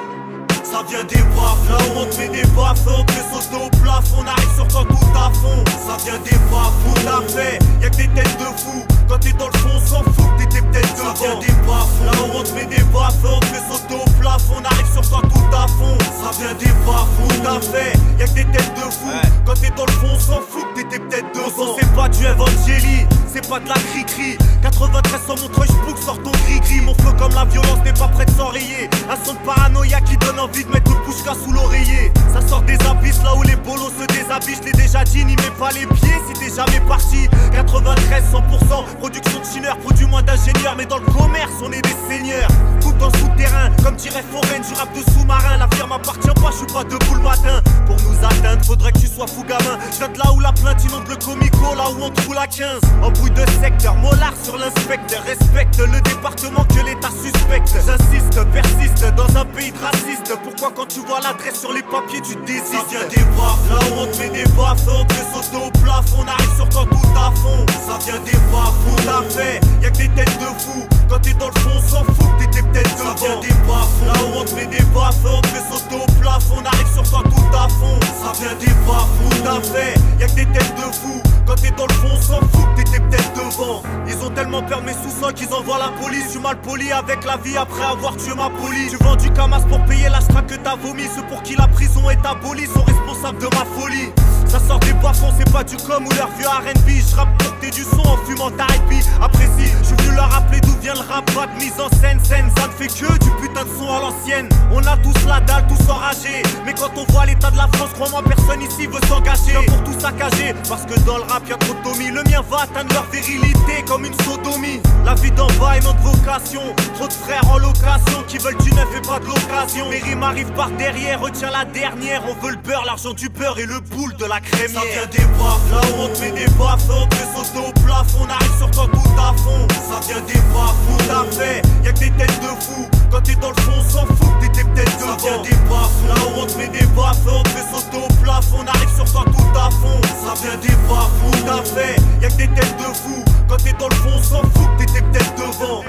Ça vient des baffes, là où on te met des baffes, on te fait sauter au plafond, on arrive sur toi tout à fond. Ça vient des baffes, tout à fait, y'a que des têtes de fous. Quand t'es dans le fond, on s'en fout que t'étais peut-être devant. Ça vient des baffes, là où on te met des baffes, on te fait sauter au plafond, on arrive sur toi tout à fond. Ça vient des baffes, tout à fait, y'a que des têtes de fous. Quand t'es dans le fond, on s'en fout que t'étais peut-être devant. C'est pas du Evangélie, c'est pas de la cri-cri. 93 sur Montreuil, j'boucle, sors ton gris-gris. Mon flow comme la violence n'est pas prêt de s'enrayer. Un son de paranoïa qui donne envie de mettre le pouchka sous l'oreiller. Ça sort des abysses là où les bolos se déshabillent. Je l'ai déjà dit, n'y mets pas les pieds si t'es jamais parti. 93, 100%, production de chineurs, produit moins d'ingénieurs. Mais dans le commerce, on est des seigneurs. Tout en souterrain, comme dirait Foraine, du rap de sous-marin. La firme m'appartient pas, je suis pas debout le matin. Pour nous atteindre, faudrait que tu sois fou gamin. Je viens de là où la plainte inonde le comico, là où on te roule à 15. Embrouille de secteur, molar sur l'inspecteur. Respecte le département que l'État suspecte. J'insiste, persiste dans un pays de racistes. Pourquoi quand tu vois l'adresse sur les papiers tu désistes? Ça vient des baffes, là où on te met des baffes, on te fait sauter au plafond, on arrive sur toi tout à fond. Ça vient des baffes, tout à fait, y'a que des têtes de fous. Quand t'es dans le fond, on s'en fout que t'étais peut-être devant. Ça vient des baffes, là où on te met des baffes, on te fait sauter au plafond, on arrive sur toi tout à fond. Ça vient des baffes, tout à fait, y'a que des têtes de fous. Quand t'es dans le fond, on s'en fout que t'étais peut-être devant. Ils ont tellement peur mes sous-sols qu'ils envoient la police. Je suis mal poli avec la vie après avoir tué ma police. Tu vends du camas pour payer la strap que t'as vomi. Ceux pour qui la prison est abolie sont responsables de ma folie. Ça sort des bas-fonds, c'est pas du com ou leur vieux R&B. Je rappe pour que t'aies du son en fumant ta hippie. Apprécie, je suis venu leur rappeler d'où vient le rap. Pas de mise en scène, ça ne fait que du putain de son à l'ancienne. On a tous la dalle, tous enragés. Mais quand on voit l'état de la France, crois-moi, personne ici veut s'engager. Pour tout saccager, parce que dans le rap y'a trop de Tommy. Le mien va atteindre leur virilité comme une sodomie. La vie d'en bas est notre vocation. Trop de frères en location qui veulent du neuf et pas de l'occasion. Les rimes arrivent par derrière, retiens la dernière. On veut le beurre, l'argent du beurre et le boule de la crémière. Ça vient des baffes, là où on te met des baffes, on te fait sauter au plafond, on arrive sur toi tout à fond. Ça vient des baffes, tout à fait, y'a que des têtes de fous. Quand t'es dans le fond, on s'en fout que t'étais peut-être devant. Ça vient des baffes, là où on te met des baffes, on te fait sauter au plafond, on arrive sur toi tout à fond. Ça vient des baffes, tout à fait, y'a que des têtes de fous. Quand t'es dans le fond, on s'en fout que t'étais peut-être devant.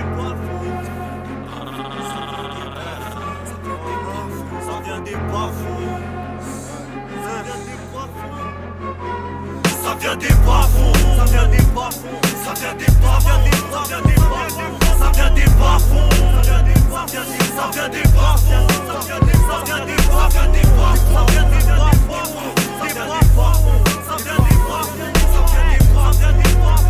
Ça vient des bas-fonds. Ça vient des bas-fonds. Ça vient des bas-fonds. Ça vient des bas-fonds. Ça vient des bas-fonds. Ça vient des bas-fonds. Ça vient des bas-fonds. Ça vient des bas-fonds. Ça vient des bas-fonds. Ça vient des bas-fonds. Ça vient des bas-fonds. Ça vient des bas-fonds. Ça vient des bas-fonds. Ça vient des bas-fonds. Ça vient des bas-fonds.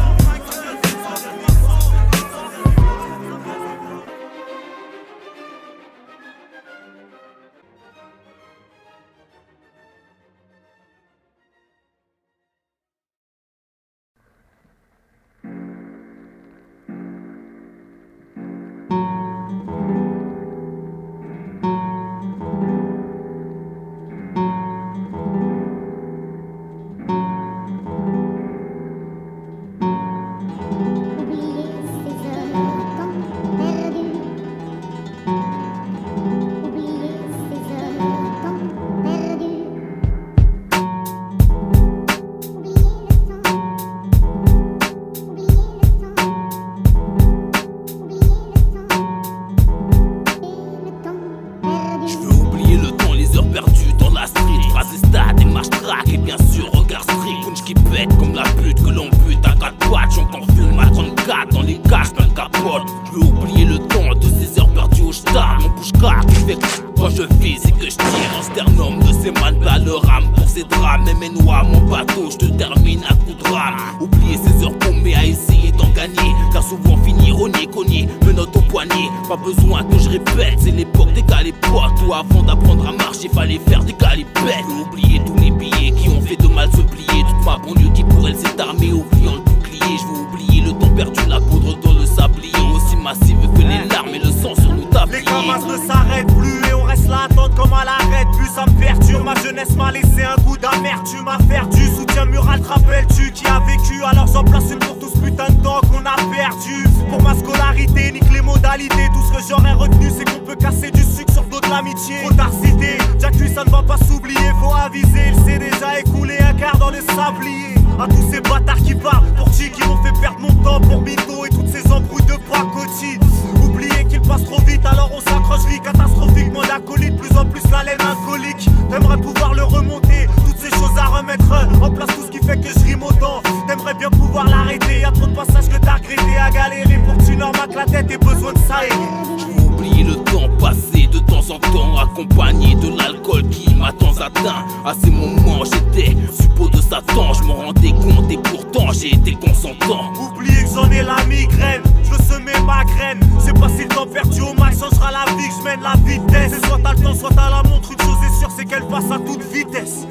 Pour ma scolarité, nique les modalités. Tout ce que j'aurais retenu, c'est qu'on peut casser du sucre sur d'autres l'amitié. Trop tard cité, Jacques ça ne va pas s'oublier. Faut aviser, il s'est déjà écoulé un quart dans le sablier. À tous ces bâtards qui parlent, pour qui m'ont fait perdre mon temps pour mytho et toutes ces embrouilles de pacotille. Oubliez qu'il passe trop vite, alors on s'accroche vite. Catastrophiquement d'acolyte, plus en plus la laine alcoolique. T'aimerais pouvoir le remonter, toutes ces choses à remettre en place, tout ce qui fait que je rime autant. T'aimerais bien pouvoir l'arrêter, y'a trop de passages que t'as regretté à galérer. Pour que tu normaques la tête et besoin de ça aider. Oublier le temps passé, de temps en temps accompagné de l'alcool qui m'a tant atteint. À ces moments j'étais suppôt de Satan, je m'en rendais compte et pourtant j'ai été consentant. Oubliez que j'en ai la migraine, je veux semer ma graine. C'est pas si le temps perdu au max changera la vie que je mène la vitesse. C'est soit t'as le temps, soit t'as la montre, une chose est sûre c'est qu'elle passe à toute vitesse.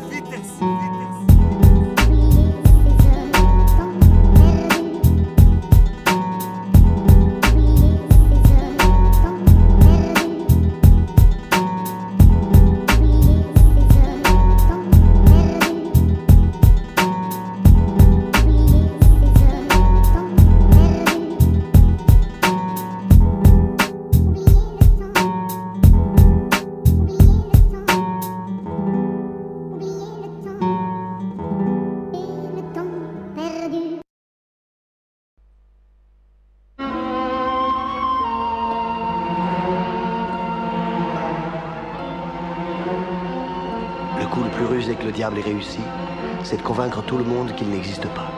Le coup le plus rusé que le diable ait réussi, c'est de convaincre tout le monde qu'il n'existe pas.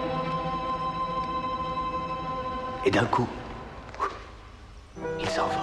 Et d'un coup, il s'envole.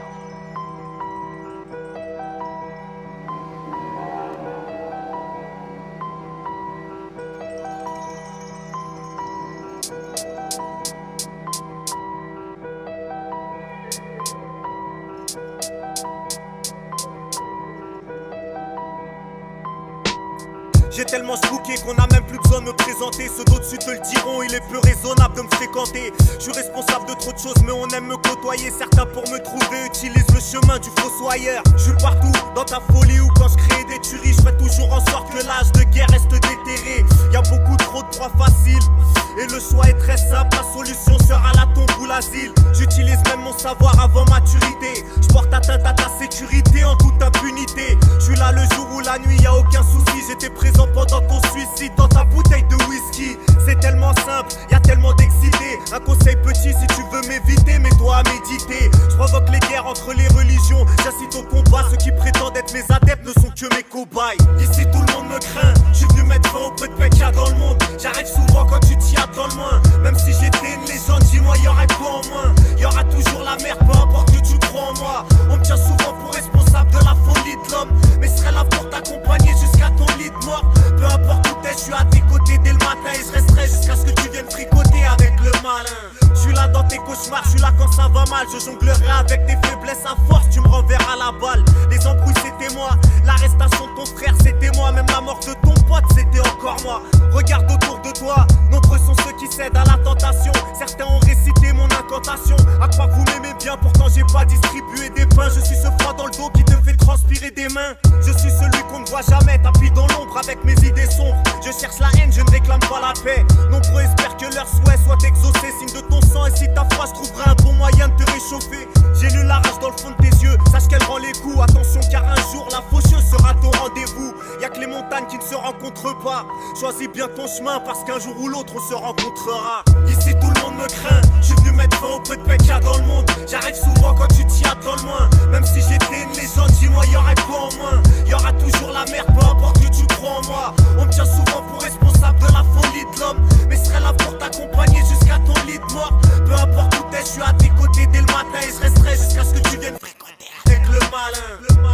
J'ai tellement spooké qu'on a même plus besoin de me présenter. Ceux d'au-dessus te le diront, il est peu raisonnable de me fréquenter. Je suis responsable de trop de choses mais on aime me côtoyer. Certains pour me trouver utilisent le chemin du fossoyeur. Je suis partout dans ta folie ou quand je crée des tueries. Je fais toujours en sorte que l'âge de guerre reste déterré. Y'a beaucoup trop de proies faciles et le choix est très simple. La solution sera la tombe ou l'asile. J'utilise même mon savoir avant maturité. Je porte atteinte à ta sécurité en toute impunité. Je suis là le jour ou la nuit, y'a aucun souci. J'étais présent pendant ton suicide dans ta bouteille de whisky. C'est tellement simple, y'a tellement d'excités. Un conseil petit, si tu veux m'éviter, mets-toi à méditer. Je provoque les guerres entre les religions, j'incite au combat. Ceux qui prétendent être mes adeptes ne sont que mes cobayes. Ici tout le monde me craint, je suis venu mettre fin au peu de paix qu'il y a dans le monde. J'arrive souvent quand tu t'y attends le moins. Même si j'étais une légende, dis-moi y'aurait quoi en moins. Y'aura toujours la merde, peu importe que tu crois en moi. On me tient souvent pour responsable de la folie de l'homme, mais je serai là pour t'accompagner jusqu'à ton lit de mort. Peu importe où t'es, je suis à tes côtés dès le matin et je resterai jusqu'à ce que tu viennes fricoter avec le malin. Je suis là dans tes cauchemars, je suis là quand ça va mal. Je jonglerai avec tes faiblesses à force, tu me renverras la balle. Les embrouilles c'était moi, l'arrestation de ton frère c'était moi. Même la mort de ton pote c'était encore moi. Regarde autour de toi, nombreux sont ceux qui cèdent à la tentation. Certains ont récité mon incantation. À croire que vous m'aimez bien, pourtant j'ai pas distribué des pains. Je suis ce froid dans le dos qui te fait transpirer des mains. Je suis celui qu'on ne voit jamais, tapis dans l'ombre avec mes idées sombres. Je cherche la haine, je ne réclame pas la paix. Nombreux espèrent que leur souhait soit exaucé. Signe de ton sang et si t'as froid, je trouverai un bon moyen de te réchauffer. J'ai lu la rage dans le fond de tes yeux, sache qu'elle rend les coups. Attention car un jour la faucheuse sera ton rendez-vous. Y'a que les montagnes qui ne se rencontrent pas. Choisis bien ton chemin parce qu'un jour ou l'autre on se rencontrera. Ici tout le monde me craint, je suis venu mettre fin au peu de paix qu'il y a dans le monde. J'arrive souvent quand tu t'y attends le moins. Même si j'étais une légende, dis-moi y'aurait quoi en moins. Y'aura toujours la merde, peu importe que tu crois en moi. On me tient souvent pour responsable de la folie de l'homme, mais je serai là pour t'accompagner jusqu'à ton lit de mort. Peu importe où t'es, je suis à tes côtés dès le matin et je resterai jusqu'à ce que tu viennes fréquenter avec le malin.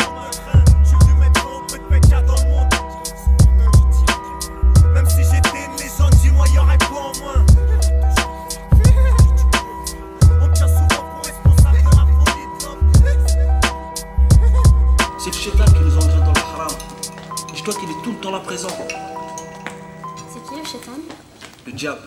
Je suis venu mettre fin au peu de paix qu'il y a dans le monde. Même si j'étais une légende, dis-moi y'aurait quoi en moins. On me tient souvent pour responsable de la folie de l'homme. C'est le shaitan qui nous entraîne dans le haram. Dis-toi qu'il est tout le temps là présent. C'est qui le shaitan? Le diable.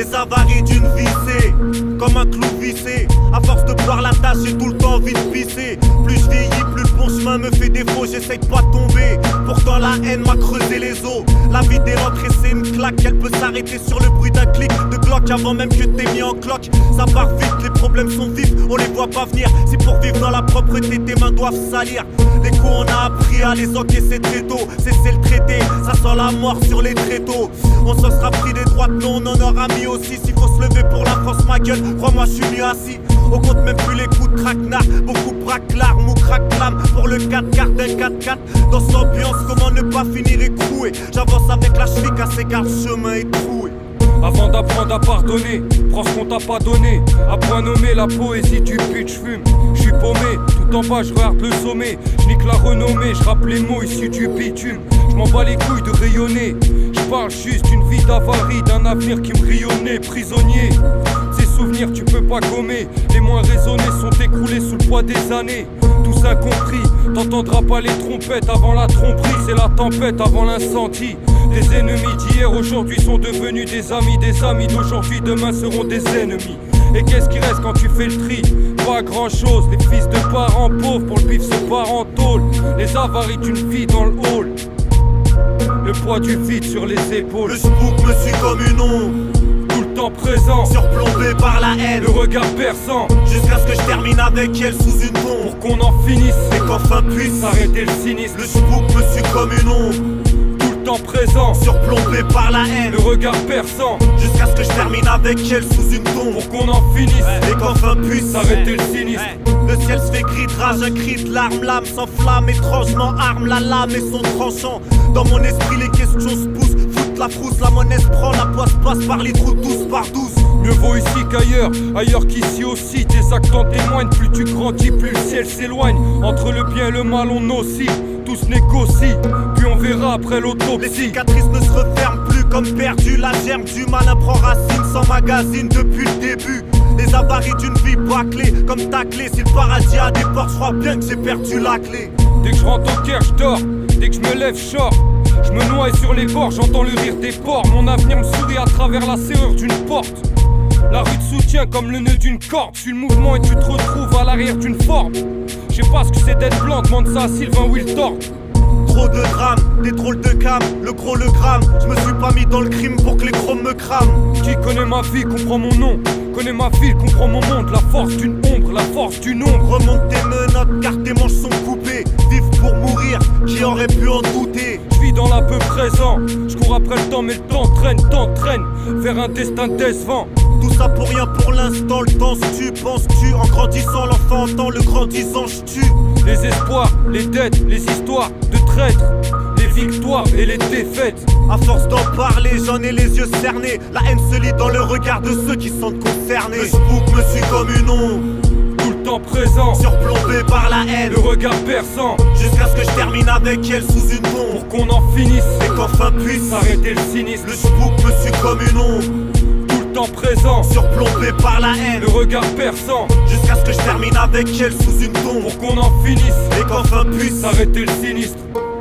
les avaries d'une vie, c'est comme un clou vissé. À force de boire la tasse, j'ai tout le temps envie de pisser. Plus je vieillis, plus le bon chemin me fait défaut. J'essaye de pas tomber, pourtant la haine m'a creusé les os. La vie dès l'entrée c'est une claque. Elle peut s'arrêter sur le bruit d'un clic de Glock avant même que t'aies mis en cloque. Ça part vite, les problèmes sont vifs, on les voit pas venir. Si pour vivre dans la propreté tes mains doivent salir. Les coups on a appris à les encaisser très tôt. Cesser le traité, ça sent la mort sur les tréteaux. On s'en sera pris des droites, non on en aura mis aussi. S'il faut se lever pour la France ma gueule, crois-moi je suis mieux assis. On compte même plus les coups de traquenard. Beaucoup braquent l'arme ou craquent l'âme pour le 4x4 d'un 4x4. Dans cette ambiance, comment ne pas finir écroué. J'avance avec la cheville cassée car le chemin est troué. Avant d'apprendre à pardonner, prends ce qu'on t'a pas donné. À point nommé, la poésie du pute, j'fume. J'suis paumé, tout en bas, j'regarde le sommet. J'nique la renommée, j'rappe les mots issus du bitume. J'm'en bats les couilles de rayonner. J'parle juste d'une vie d'avarie, d'un avenir qui me rayonnait. Prisonnier, ces souvenirs tu peux pas gommer. Les moins raisonnés sont écroulés sous le poids des années. Tous incompris, t'entendras pas les trompettes avant la tromperie. C'est la tempête avant l'incendie. Les ennemis d'hier aujourd'hui sont devenus des amis d'aujourd'hui demain seront des ennemis. Et qu'est-ce qui reste quand tu fais le tri? Pas grand chose, les fils de parents pauvres pour le bif se part en tôle. Les avaries d'une vie dans le hall, le poids du vide sur les épaules. Le spook me suit comme une ombre, tout le temps présent, surplombé par la haine, le regard perçant, jusqu'à ce que je termine avec elle sous une tombe. Pour qu'on en finisse et qu'enfin puisse s'arrêter le sinistre. Le spook me suit comme une ombre, présent, surplombé par la haine, le regard perçant, jusqu'à ce que je termine avec elle sous une tombe. Pour qu'on en finisse et qu'enfin puisse s'arrêter le sinistre. Le ciel se fait gris de rage, un cri de larmes, l'âme s'enflamme, étrangement arme la lame et son tranchant. Dans mon esprit les questions se poussent, foutent la frousse, la monnaie se prend, la poisse passe par les trous 12 par 12. Mieux vaut ici qu'ailleurs, ailleurs qu'ici aussi. Tes actes en témoignent, plus tu grandis, plus le ciel s'éloigne. Entre le bien et le mal on oscille, tous négocient, puis on verra après l'autopsie. Les cicatrices ne se referment plus comme perdu. La germe du malin prend racine sans magazine depuis le début. Les avaries d'une vie bâclée, comme ta clé. Si le paradis a des portes, je crois bien que j'ai perdu la clé. Dès que je rentre au cœur, je dors. Dès que je me lève, je sors. Je me noie sur les bords, j'entends le rire des porcs. Mon avenir me sourit à travers la serrure d'une porte. La rue te soutient comme le nœud d'une corde. Suis le mouvement et tu te retrouves à l'arrière d'une forme. Je sais pas ce que c'est d'être blanc, demande ça à Sylvain Wiltord. Trop de drames, des drôles de cam, le gros le gramme. Je me suis pas mis dans le crime pour que les chromes me crament. Qui connaît ma vie comprend mon nom. Connaît ma ville, comprend mon monde. La force d'une ombre, la force du nombre. Remonte tes menottes car tes manches sont coupées. Vivre pour mourir, qui aurait pu en douter. Je vis dans l'un peu présent. Je cours après le temps mais le temps t'entraîne vers un destin décevant. Tout ça pour rien pour l'instant, le temps se tue, penses-tu? En grandissant, l'enfant entend le grandissant, je tue. Les espoirs, les dettes, les histoires de traîtres, les victoires et les défaites. À force d'en parler, j'en ai les yeux cernés. La haine se lit dans le regard de ceux qui se sentent concernés. Le spook me suit comme une ombre, tout le temps présent, surplombé par la haine, le regard perçant, jusqu'à ce que je termine avec elle sous une tombe. Pour qu'on en finisse et qu'enfin puisse s'arrêter le sinistre. Le spook me suit comme une ombre, présent, surplombé par la haine, le regard perçant, jusqu'à ce que je termine avec elle sous une tombe. Pour qu'on en finisse et qu'enfin puisse s'arrêter le sinistre.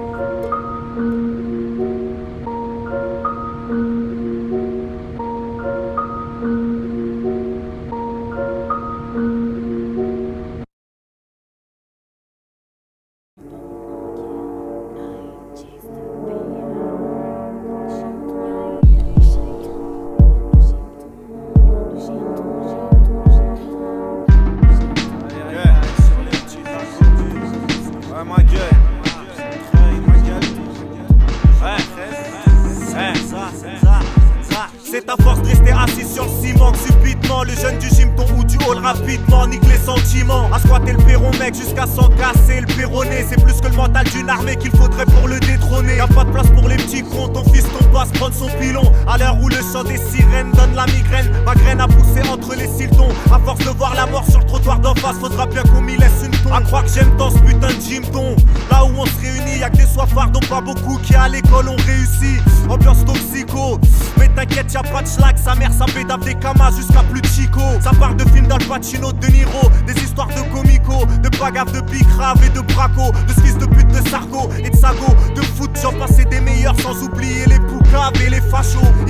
C'est à force de rester assis sur le ciment que subitement le jeune du gym tombe ou du hall rapidement nique les sentiments. À squatter le perron mec jusqu'à s'en casser le péroné. C'est plus que le mental d'une armée qu'il faudrait pour le détrôner. Y'a pas de place pour les petits cons, ton fils ton passe prendre son pilon. À l'heure où le chant des sirènes donne la migraine, ma graine a poussé entre les cils-tons. À force de voir la mort sur le trottoir d'en face, faudra bien qu'on m'y laisse une tombe. À croire que j'aime dans ce putain de gym-ton. Là où on se réunit, y'a que des soifards dont pas beaucoup qui à l'école ont réussi. Ambiance toxico, mais t'inquiète y'a pas de schlag. Sa mère sa pédave des camas jusqu'à plus de chico. Ça part de films d'Al Pacino, de Niro, des histoires de comico, de bagarres de bicrave et de braco, de ce fils de pute de Sargo et de Sago, de foot j'en passais des meilleurs sans oublier les poucaves et les fachos. Ici c'est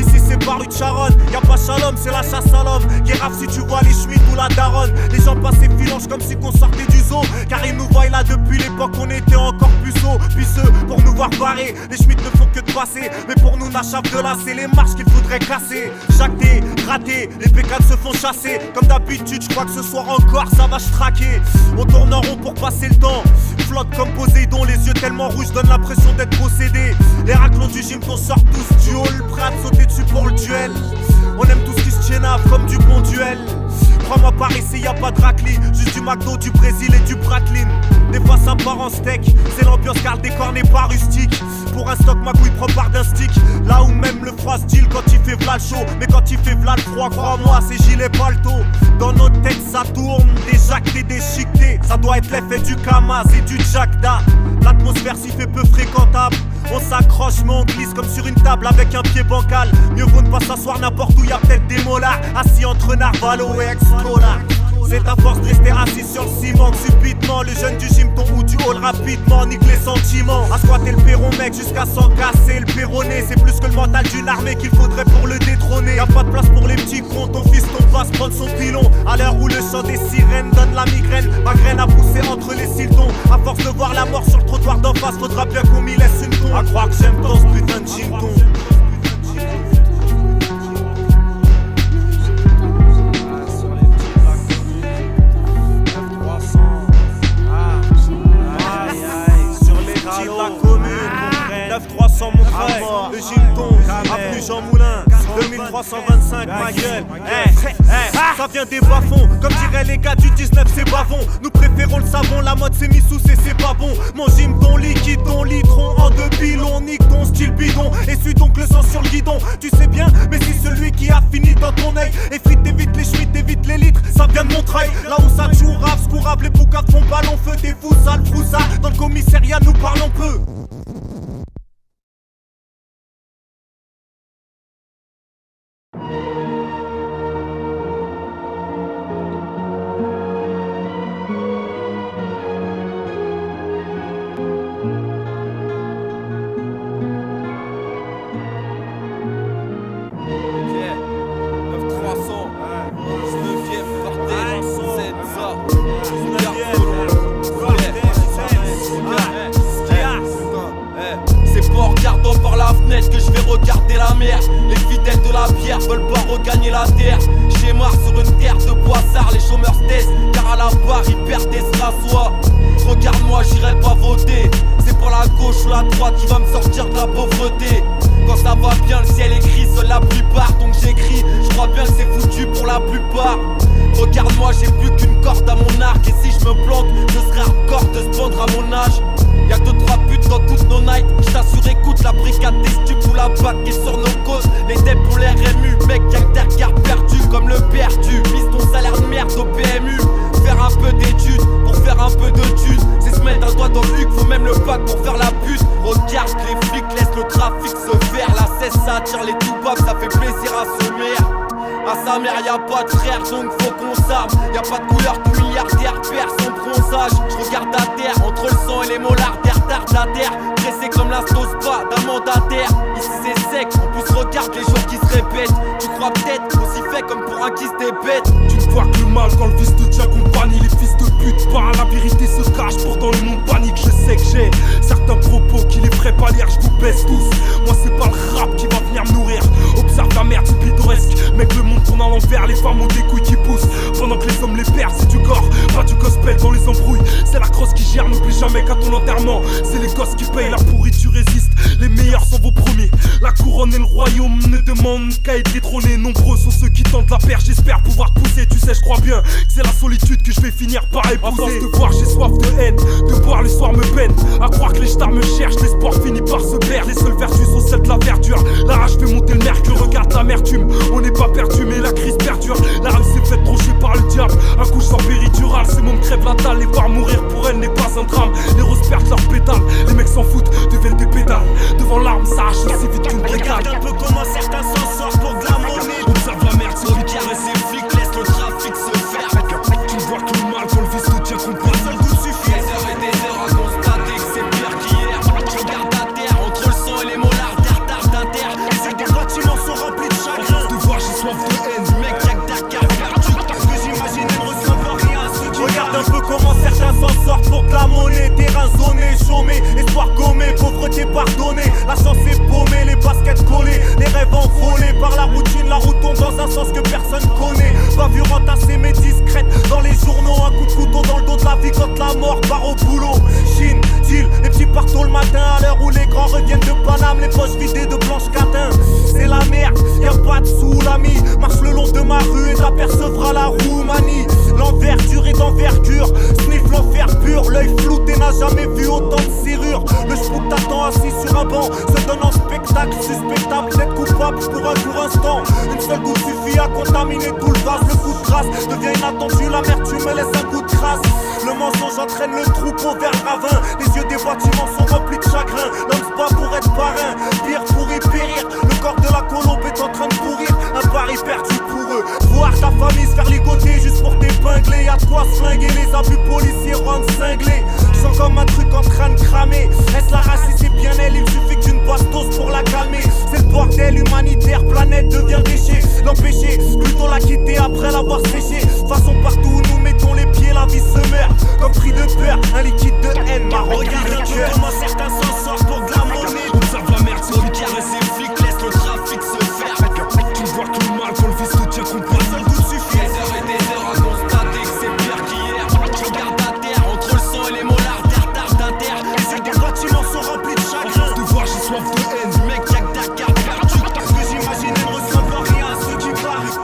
pas rue de Charonne. Y'a pas Shalom, c'est la chasse à l'homme. Guérave si tu vois les Schmitt ou la daronne. Les gens passent et filanges comme si qu'on sortait du zoo. Car ils nous voient là depuis l'époque on était encore puceaux. Puis ceux pour nous voir barrer. Les Schmitt ne font que de passer. Mais pour nous n'achève de là, c'est les marches qu'il faudrait casser. Jacté, raté, les pécales se font chasser. Comme d'habitude, je crois que ce soir encore ça va se traquer. On tourne en rond pour passer le temps. Flotte comme Poséidon, les yeux tellement rouges donnent l'impression d'être possédé. Les raclons du gym qu'on sort tous du hall, prêt à te sauter dessus pour le duel. On aime tout ce qui se tiennave comme du bon duel. Crois-moi par ici y'a pas de racli, juste du McDo, du Brésil et du Bratlin. Des fois ça part en steak, c'est l'ambiance car le décor n'est pas rustique. Pour un stock ma couille prend part d'un stick. Là où même le froid se deal quand il fait v'là le chaud. Mais quand il fait v'là le froid, crois-moi c'est gilet palto. Dans nos têtes ça tourne, des jactés, des chiquetés. Ça doit être l'effet du Kamaz et du Jackda. L'atmosphère s'y fait peu fréquentable. On s'accroche mais on glisse comme sur une table avec un pied bancal. Mieux vaut ne pas s'asseoir n'importe où, y'a peut-être des molars assis entre Narvalo et Excola. C'est à force de rester assis sur le ciment que subitement le jeune du gym tombe ou du hall rapidement nique les sentiments. À squatter le perron mec jusqu'à s'en casser le péroné. C'est plus que le mental d'une armée qu'il faudrait pour le détrôner. Y'a pas de place pour les petits cons, ton fils ton passe prendre son pilon. À l'heure où le chant des sirènes donne la migraine, ma graine a poussé entre les cils-tons. À force de voir la mort sur le trottoir d'en face, faudra bien qu'on m'y laisse une tombe. À croire que j'aime dans ce putain de gym-ton. La commune, 9300 mon frère, le Gilton, avenue Jean Moulin, 2325 ma gueule. Ça vient des bas-fonds, comme diraient les gars du 19 c'est bavon. Nous préférons le savon, la mode c'est mis sous c'est pas bon. Mon gym, ton liquide, ton litron en deux pilons, nique ton style bidon. Essuie donc le sang sur le guidon, tu sais bien, mais si celui qui a fini dans ton œil. Effrite, évite les Schmitt, évite les litres, ça vient de Montreuil. Là où ça joue rap, scourable, les boucas font ballon feu, des fous sales, froussa. Dans le commissariat nous parlons peu. Que je vais regarder la mer. Les fidèles de la bière veulent pas regagner la terre. J'ai marre sur une terre de boissards. Les chômeurs se taisent car à la barre ils perdent des s'assoient. Regarde-moi, j'irai pas voter. C'est pour la gauche ou la droite qui va me sortir de la pauvreté. Quand ça va bien, le ciel est gris seule la plupart. Donc j'écris, je crois bien que c'est foutu pour la plupart. Regarde-moi, j'ai plus qu'une corde à mon arc. Et si je me plante, ce serait hardcore de se vendre à mon âge. Y'a 2-3 putes dans toutes nos nights. J't'assure, écoute la brigade des stupes ou la bague qui est sur nos côtes. Les dettes pour les RMU, mec, y'a que des regards perdus comme le perdu. Mise ton salaire de merde au PMU. Faire un peu d'études pour faire un peu de thunes. C'est se mettre un doigt dans le huc, faut même le bac pour faire la pute. Regarde les flics, laisse le trafic se faire. La cesse ça attire les toubabs, ça fait plaisir à se mère. À sa mère y'a pas de frère donc faut qu'on s'arme. Y'a pas de couleur, tout milliardaire perd son bronzage. Je regarde à terre, entre le sang et les molars des retardataires. Pressé comme la stospa d'un mandataire. Ici c'est sec, en plus regarde les jours qui se répètent. Tu crois peut-être aussi fait comme pour un kiss des bêtes. Tu ne vois que le mal quand le vice te accompagne. Les fils de pute, par la vérité se cache. Pourtant le monde panique, je sais que j'ai certains propos qui les feraient pas lire, je vous baisse tous. Moi c'est pas le rap qui va venir me nourrir. Observe la merde, c'est pittoresque. Mec le monde tourne à l'envers, les femmes ont des couilles qui poussent. Pendant que les hommes les perdent, c'est du corps, pas du gospel dans les embrouilles. C'est la crosse qui gère, n'oublie jamais qu'à ton enterrement c'est les gosses qui payent la pourriture résiste. Les meilleurs sont vos premiers. La couronne et le royaume ne demandent qu'à être détrônés. Nombreux sont ceux qui tentent la paire, j'espère pouvoir te pousser. Tu sais, je crois bien que c'est la solitude que je vais finir par épouser. À force de voir, j'ai soif de haine, de boire le soir me peine. À croire que les stars me cherchent, l'espoir finit par se perdre. Les seules vertus sont celles de la verdure. La rage fait monter le mercure, regarde l'amertume. On n'est pas perdu mais la crise perdure. La rue s'est faite trancher par le diable. Un coup sans péridurale, ces mômes crèvent la dalle. Les voir mourir pour elle n'est pas un drame. Les roses perdent leurs pétales, les mecs s'en foutent, deviennent des pédales. Devant l'arme ça arrache aussi vite qu'une brigade. Regarde un peu comment certains s'en sortent pour de la monnaie. Observe la merde, c'est vite. Regarde ces flics, laisse le trafic se faire. Tu vois que le mal quand le vice te tient compagnie. Seul coup suffit. Des heures et des heures à constater que c'est pire qu'hier. Je regarde à terre, entre le sang et les molars, terre, terre, terre. C'est des bâtiments sont remplis de chagrin. avant, se donne en spectacle, suspectable d'être coupable pour un court instant. Une seule goutte suffit à contaminer tout le vase. Le coup de grâce devient inattendu, l'amertume me laisse un goût de crasse. Le mensonge entraîne le troupeau vers le ravin. Les yeux des bâtiments sont remplis de chagrin. L'homme se bat pour être parrain, pire pour y périr. Le corps de la colombe est en train de pourrir. Un pari perdu pour eux. Voir ta famille se faire ligoter juste pour t'épingler. Y'a de quoi se flinguer, les abus policiers rendent cinglés. Je sens comme un truc en train de cramer. Est-ce la race si c'est bien elle? Il suffit qu'une bastos pour la calmer. C'est le bordel humanitaire, planète devient déchet. L'empêcher, plutôt la quitter après l'avoir séché. Façon partout où nous mettons les pieds, la vie se meurt. Comme pris de peur, un liquide de haine m'a rempli le cœur. Comment certains s'en sortent pour de la monnaie. Observe la merde, c'est qui caresse ses flics, laisse le trafic se faire. Tu vois tout le mal qu'on le vise, tout tient qu'on passe. Un seul coup suffit. Des heures et des heures à constater que c'est pire qu'hier. Je regarde à terre, entre le sang et les molars, terre d'inter. Les yeux des bâtiments sont remplis de chagrin. De voir, j'ai soif de haine. Mec, y'a que Dakar perdu. Ce que j'imaginais ne ressemble en rien à ceux qui parlent.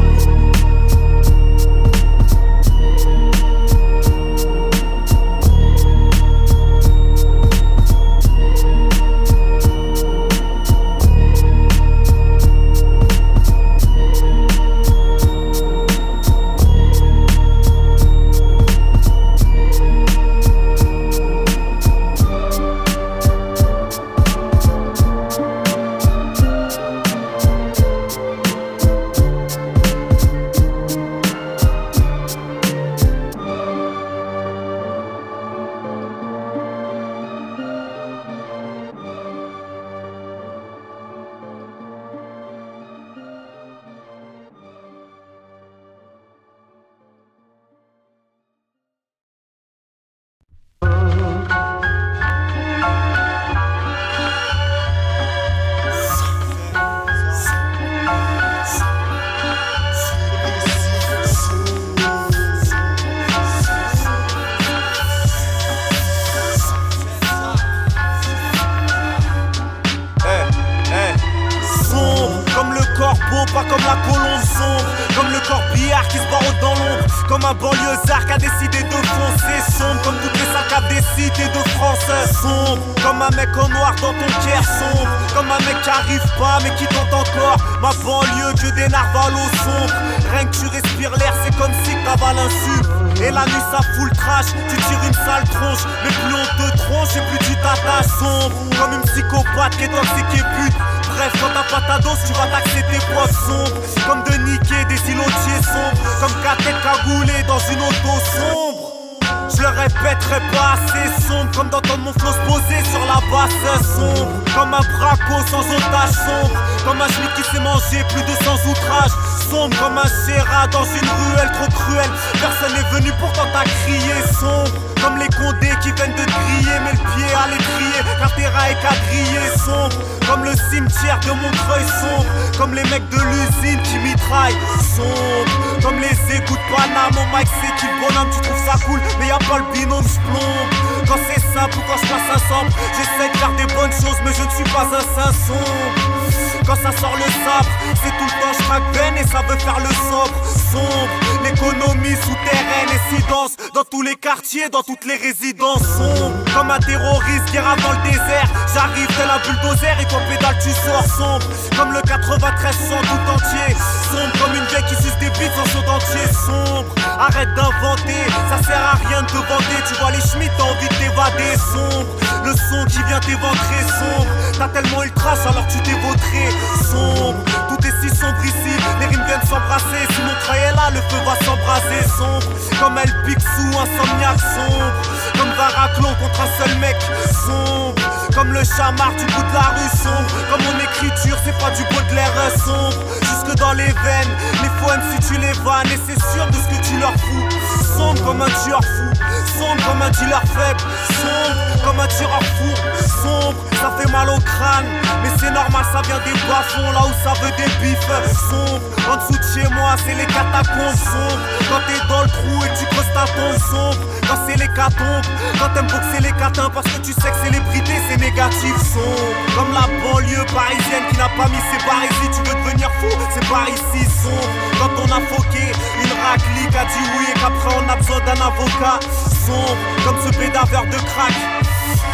Pas comme la colombe sombre, comme le corbillard qui se barre dans l'ombre, comme un banlieusard qui a décidé de foncer sombre, comme toutes les saccades des cités de France sombre, comme un mec en noir dans ton tiers sombre, comme un mec qui arrive pas mais qui tente encore. Ma banlieue, Dieu des narvalos sombre. Rien que tu respires l'air, c'est comme si t'avales un sup. Et la nuit ça fout le trash, tu tires une sale tronche, mais plus on te tronche et plus tu t'attaches sombre, comme une psychopathe qui est toxique et pute. Bref, quand t'as pas ta dose, tu vas taxer tes poids sombres. Comme de niquer des îlotiers sombres, comme qu'à tête cagoulée dans une auto sombre. Je le répéterai pas assez sombre, comme d'entendre mon flow se poser sur la basse sombre. Comme un braco sans otage sombre, comme un schmitt qui s'est mangé plus de 100 outrages. Sombre comme un Chéra dans une ruelle trop cruelle. Personne n'est venu pourtant t'as crié sombre. Comme les condés qui viennent de te griller, mais le pied à l'étrier, car tes rats est quadrillé sombre. Comme le cimetière de Montreuil sombre, comme les mecs de l'usine qui mitraillent sombre. Comme les égouts de Paname, au mic c'est qui le bonhomme, tu trouves ça cool, mais y'a pas le binôme, j'plombe. Quand c'est simple ou quand je passe un sample, j'essaie de faire des bonnes choses, mais je ne suis pas un saint sombre. Quand ça sort le sabre, c'est tout le temps j'craque veine et ça veut faire le sobre. Sombre, l'économie souterraine et si dense dans tous les quartiers, dans toutes les résidences sombres. Comme un terroriste qui rame dans le désert, j'arrive tel un bulldozer et toi pédale tu sors sombre. Comme le 93 son tout entier, sombre comme une vieille qui suce des bites en son dentier sombre. Arrête d'inventer, ça sert à rien de te vanter. Tu vois les Schmitt, t'as envie de t'évader sombre. Le son qui vient t'éventrer sombre. T'as tellement eu le trash alors tu t'es vautré sombre. Tout est si sombre ici, les rimes viennent s'embrasser. Si mon trail est là, le feu va s'embraser sombre. Comme El Picsou, insomniaque sombre. Comme Varaclon contre un seul mec sombre. Comme le chamard du bout de la rue sombre. Comme mon écriture, c'est pas du Baudelaire sombre. Jusque dans les veines, les faux si tu les vannes. Et c'est sûr de ce que tu leur fous. Sombre comme un tueur fou, sombre comme un dealer faible, sombre comme un tireur fou, sombre, ça fait mal au crâne, mais c'est normal, ça vient des bas-fonds, là où ça veut des bifs, sombre, en dessous de chez moi, c'est les catacombes, sombre, quand t'es dans le trou et que tu creuses ta tombe, sombre, quand c'est l'hécatombe, quand t'aimes boxer les catins parce que tu sais que célébrité c'est négatif, sombre, comme la banlieue parisienne qui n'a pas mis ses barésies, tu veux devenir fou, c'est par ici, sombre, quand on a foqué, une raclique a dit oui et qu'après on a besoin d'un avocat sombre, comme ce pédaveur de crack.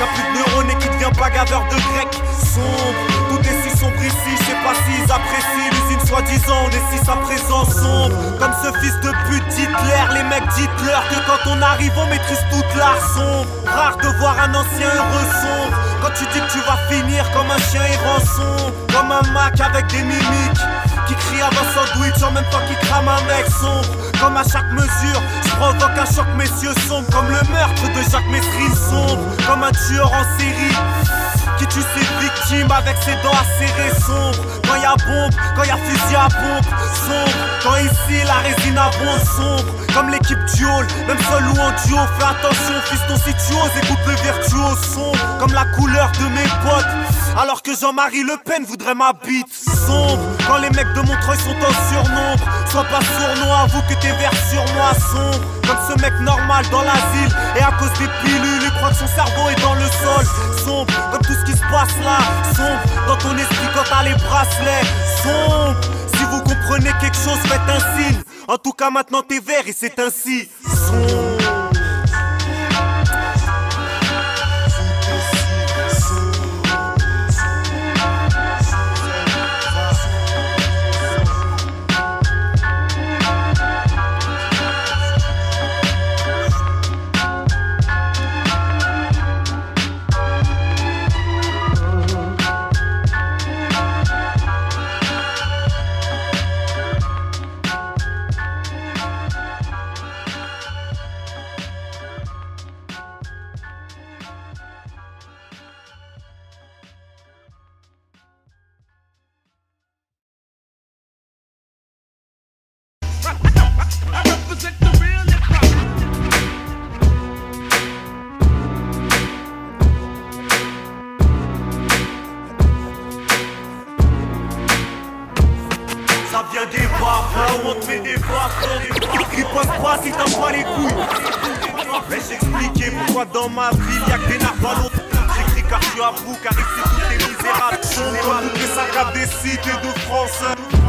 T'as plus de neurones et qui devient bagaveur de grec. Sombre, tout est si sombre ici, je sais pas s'ils apprécient l'usine soi-disant, on est si sa présence sombre. Comme ce fils de pute d'Hitler, les mecs dites-leur que quand on arrive on maîtrise toute l'art sombre. Rare de voir un ancien heureux sombre. Quand tu dis que tu vas finir comme un chien errant sombre, comme un Mac avec des mimiques qui crie avant sandwich en même temps qu'il crame un mec sombre. Comme à chaque mesure, je provoque un choc messieurs sombre. Comme le meurtre de Jacques Messrine sombre. Comme un tueur en série qui tue ses victimes avec ses dents acérées sombre. Quand y'a bombe, quand y'a fusil à pompe sombre. Quand ici la résine abonde sombre. Comme l'équipe du hall, même seul ou en duo. Fais attention fiston si tu oses, écoute le virtuose sombre. Comme la couleur de mes potes, alors que Jean-Marie Le Pen voudrait ma bite sombre. Quand les mecs de Montreuil sont en surnombre, sois pas sournois, avoue que tes vers sur moi sombre. Comme ce mec normal dans l'asile, et à cause des pilules, il croit que son cerveau est dans le sol sombre. Comme tout ce qui se passe là, sombre. Dans ton esprit quand t'as les bracelets, sombre. Si vous comprenez quelque chose, faites un signe. En tout cas maintenant t'es vert et c'est ainsi sombre. Ça vient des bas, là où on te met des baffes. Riposte pas si t'en pas les couilles. Mais j'expliquais pourquoi dans ma ville y'a que des narvalos. J'écris car je suis à bout, car ici tout est misérable. On est dans toutes les saccades des cités de France.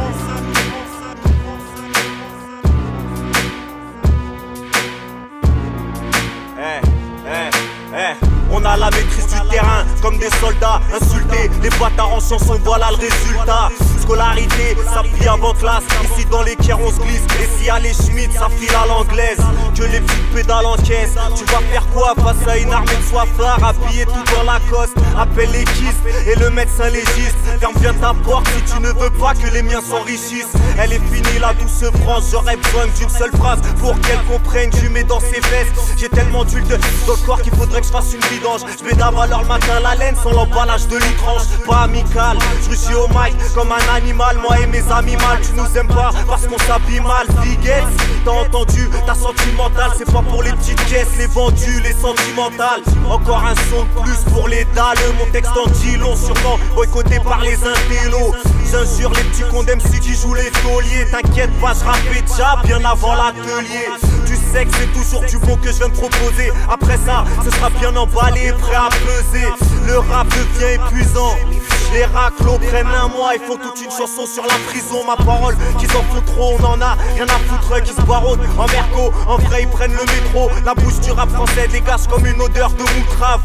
On a la maîtrise du terrain, comme des soldats insultés. Les bâtards en chanson, voilà le résultat. Scolarité, ça plie avant classe. Ici dans les Kiers on se glisse. Et si y'a les Schmitt, ça file à l'anglaise. Que les petites pédales en caisse. Tu vas faire quoi face à une armée de soifards, habillé tout en Lacoste. Appelle les kisses et le médecin légiste. Ferme bien ta porte si tu ne veux pas que les miens s'enrichissent. Elle est finie la douce France, j'aurais besoin d'une seule phrase pour qu'elle comprenne. Je mets dans ses fesses. J'ai tellement d'huile dans le corps qu'il faudrait que je fasse une vidange. Je vais d'avaleur le matin la laine sans l'emballage de l'itrange. Pas amical, je rugis au mic comme un animal. Moi et mes amis mal, tu nous aimes pas parce qu'on s'habille mal. Figuettes, t'as entendu, t'as sentimental. C'est pas pour les petites caisses, les vendus, les sentimentales. Encore un son de plus pour les dalles. Mon texte en dit long, sûrement boycotté par les intellos. J'injure les petits condemnes ceux qui jouent les tauliers. T'inquiète pas, je rappais déjà bien avant l'atelier. Tu sais que c'est toujours du bon que je viens de proposer. Après ça, ce sera bien emballé, prêt à peser. Le rap devient épuisant. Les raclos prennent un mois, ils font toute une chanson sur la prison. Ma parole, qu'ils en foutent trop, on en a rien à foutre, qui se baronnent en merco. En vrai, ils prennent le métro. La bouche du rap français dégage comme une odeur de moutrave.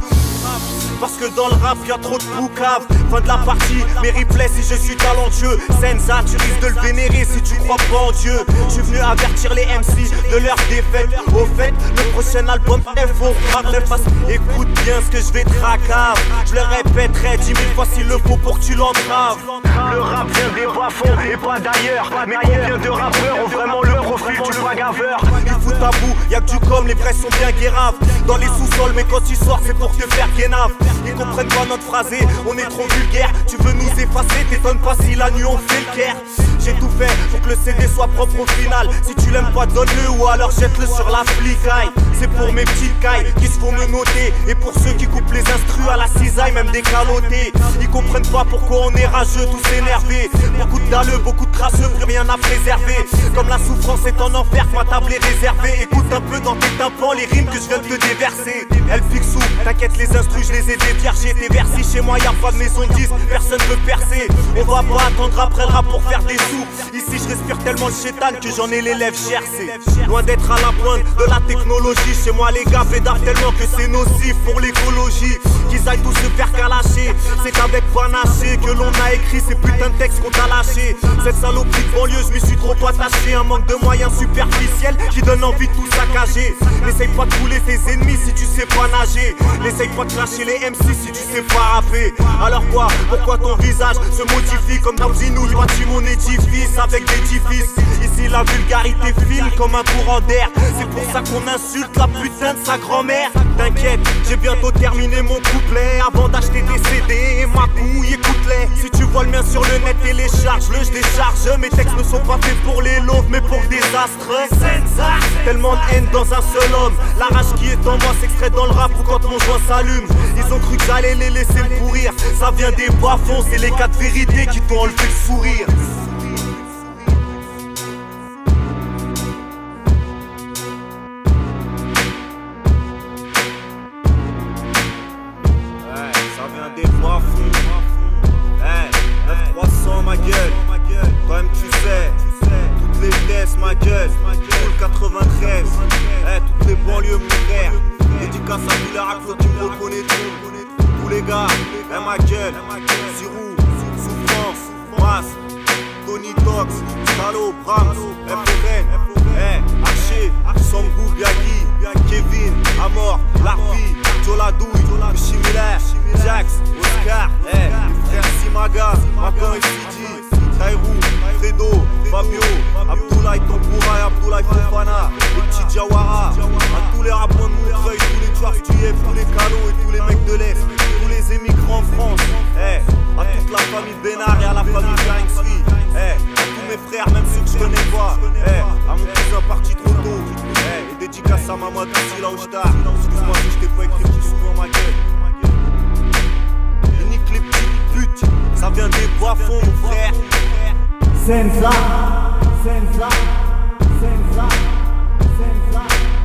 Parce que dans le rap y'a trop de boucaves. Fin de la partie, mes replays si je suis talentueux. Senza, tu risques de le vénérer si tu crois pas en Dieu. Je suis venu avertir les MC de leur défaite. Au fait, le prochain album FO face. Écoute bien ce que je vais tracave. Je le répéterai 10 000 fois s'il le faut pour que tu l'entraves. Le rap vient des bas-fonds et pas d'ailleurs. Mais combien de rappeurs ont vraiment le profil du bagaveur? Ils foutent à bout, y'a que du com, les vrais sont bien guéraves. Dans les sous-sols, mais quand tu sors c'est pour te faire guénave. Ils comprennent pas notre phrasé, on est trop vulgaire. Tu veux nous effacer, t'étonnes pas si la nuit on fait le caire. J'ai tout fait pour que le CD soit propre au final. Si tu l'aimes pas, donne-le ou alors jette-le sur la flicaille. C'est pour mes petites cailles qui se font me noter. Et pour ceux qui coupent les instrus à la cisaille, même des calotés. Ils comprennent pas pourquoi on est rageux, tous énervés. Beaucoup de dalleux, beaucoup de crasseux, plus rien à préserver. Comme la souffrance est en enfer, ma table est réservée. Écoute un peu dans tes tympans les rimes que je viens de te déverser. Elle fixe où, t'inquiète les instrus, je les ai déviergés. T'es versé chez moi, y'a pas de maison de disque, personne peut percer. percer. On va pas attendre après le rap pour faire des sous. Ici je respire tellement le chétan que j'en ai les lèvres gercées. Loin d'être à la pointe de la technologie. Chez moi les gars pédalent tellement que c'est nocif pour l'écologie. Qu'ils aillent tous se faire calacher. C'est avec panaché que l'on a écrit ces putains de textes qu'on t'a lâché. Cette saloperie de banlieue, je m'y suis trop attaché. Un manque de moyens superficiels qui donne envie de tout saccager. N'essaye pas de couler tes ennemis si tu sais pas nager. N'essaye pas de clasher les MC si tu sais pas rapper. Alors quoi, pourquoi ton visage se modifie comme dans Zinou, je bâtis mon édifice avec des édifices. Ici la vulgarité file comme un courant d'air. C'est pour ça qu'on insulte la putain de sa grand-mère. T'inquiète, j'ai bientôt terminé mon couplet. Avant d'acheter des CD, ma couille, écoute-les. Si tu vois le mien sur le net, télécharge-le, je décharge. Mes textes ne sont pas faits pour les loaves, mais pour le désastre. Tellement de haine dans un seul homme. La rage qui est en moi s'extrait dans le rap ou quand mon joint s'allume. Ils ont cru que j'allais les laisser pourrir. Ça vient des bas-fonds, c'est les quatre vérités qui t'ont enlevé le sourire. Ma gueule, toi-même tu sais, toutes les tests, ma gueule, tout le 93, toutes les banlieues, mon frère, dédicace à tous les raclos, tu me reconnais tous les gars, ma gueule, Zirou, Souffrance, Masse, Tony Tox, Salo, Brahms, FRN, Archer, Sambou, Biagui, Kevin, Amor, Larpi, Joladouille, Michi Miller, Jax, Oscar, les frères Simaga, Macan et Fidi, Taïrou, Fredo, Fabio, Abdoulaye Tampoura et Abdoulaye Fofana, les petits Jawara, à tous les rappeurs de Montreuil, tous les tueurs Stuyef, tous les calots et tous les mecs de l'Est, tous les émigrants en France, à toute la famille Bénard et à la famille Garingsfi, à tous mes frères, même ceux que je connais pas, à mon cousin parti trop tôt, et dédicace à Mamadou Sila Oujtar, excuse-moi si je t'ai pas écrit tout souvent ma gueule. Et nique les petites putes, ça vient des bas-fonds mon frère. Senza, Senza, Senza, Senza.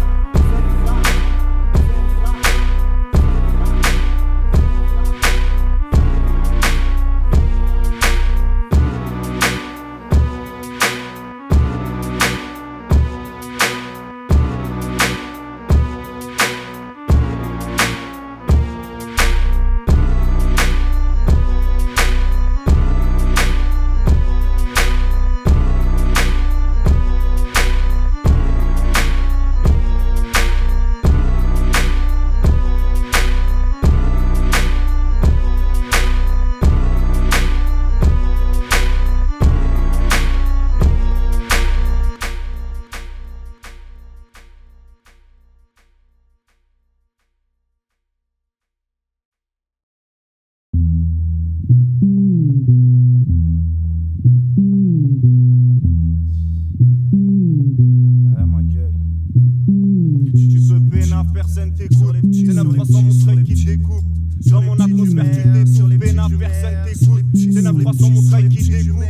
Personne t'écoute, c'est notre façon mon trait qui découpe. Dans mon atmosphère tu t'étouffes, pénard, personne t'écoute. C'est notre façon mon trait qui découpe.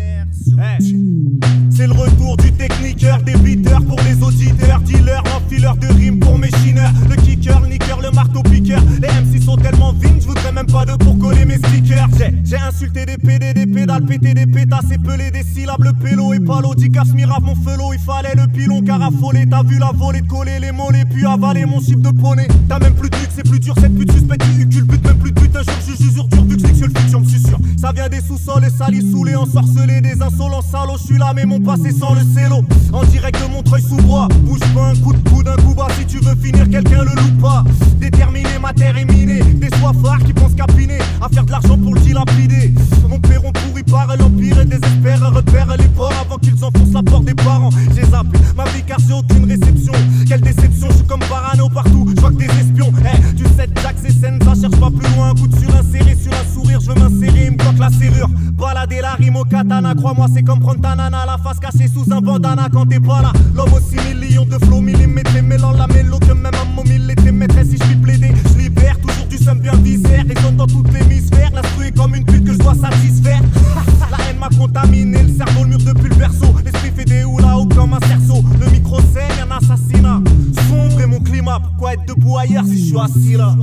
C'est le retour du techniqueur, des beaters pour les auditeurs, dealers, enfileurs de rimes pour mes chineurs. Le kicker, le niqueur, le marteau piqueur. Les MC sont tellement vignes, je voudrais même pas de pour coller mes stickers. J'ai insulté des PD, des pédales, pété des pétasses, épelé des syllabes, le pélo et palo, dicas, mirave mon felot. Il fallait le pilon car affolé, t'as vu la volée de coller les mollets, puis avaler mon chip de poney. T'as même plus de luxe, c'est plus dur, cette pute suspecte, tu hucules, but même plus de but, un jour je jure dur, vu que c'est le futur, me suis sûr. Ça vient des sous-sols, et salis, saoulés, ensorcelés, des insolents salauds, je suis là mais mon passé sans le cello. En direct de Montreuil sous bois, bouge pas un coup de coude, un coup bas, si tu veux finir quelqu'un le loupe pas. Déterminé, ma terre est minée, des soifards qui pensent capiner, à faire de l'argent pour le dilapider. Mon père on pourrit par l'empire et désespère, repère les porcs avant qu'ils enfoncent la porte des parents. J'ai zappé ma vie car j'ai aucune réception, quelle déception, je suis comme parano partout, je vois que des espions. Tu sais Jack c'est Senza, cherche pas plus loin, un coup de surinséré sur un sourire, je veux m'insérer, il me bloque la serrure. Balader la rime au katana, crois-moi c'est comme prendre ta nana, la face cachée sous un bandana quand t'es pas là. L'homme aux 6 millions de flots millimétrés, mêlant la mélo que même un mot mille était maîtresse. Si je suis plaidé, je libère toujours du seum bien viscère, résonne dans toute l'hémisphère, l'instru est comme une pute que je dois satisfaire. La haine m'a contaminé, le cerveau, le mur depuis le berceau, l'esprit fait des houlas-hou comme un cerceau. Le micro saigne, un assassinat, sombre est mon climat, pourquoi être debout ailleurs si je suis assis là?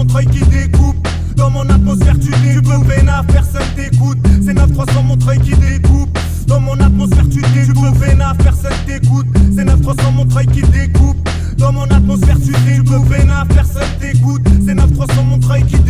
Montreuil qui découpe. Dans mon atmosphère tu peux vénard, personne t'écoute. C'est 9-300 Montreuil qui découpe. Dans mon atmosphère tu peux vénard, personne t'écoute. C'est 9-300 Montreuil qui découpe. Dans mon atmosphère tu peux vénard, personne t'écoute. C'est 9-300 Montreuil qui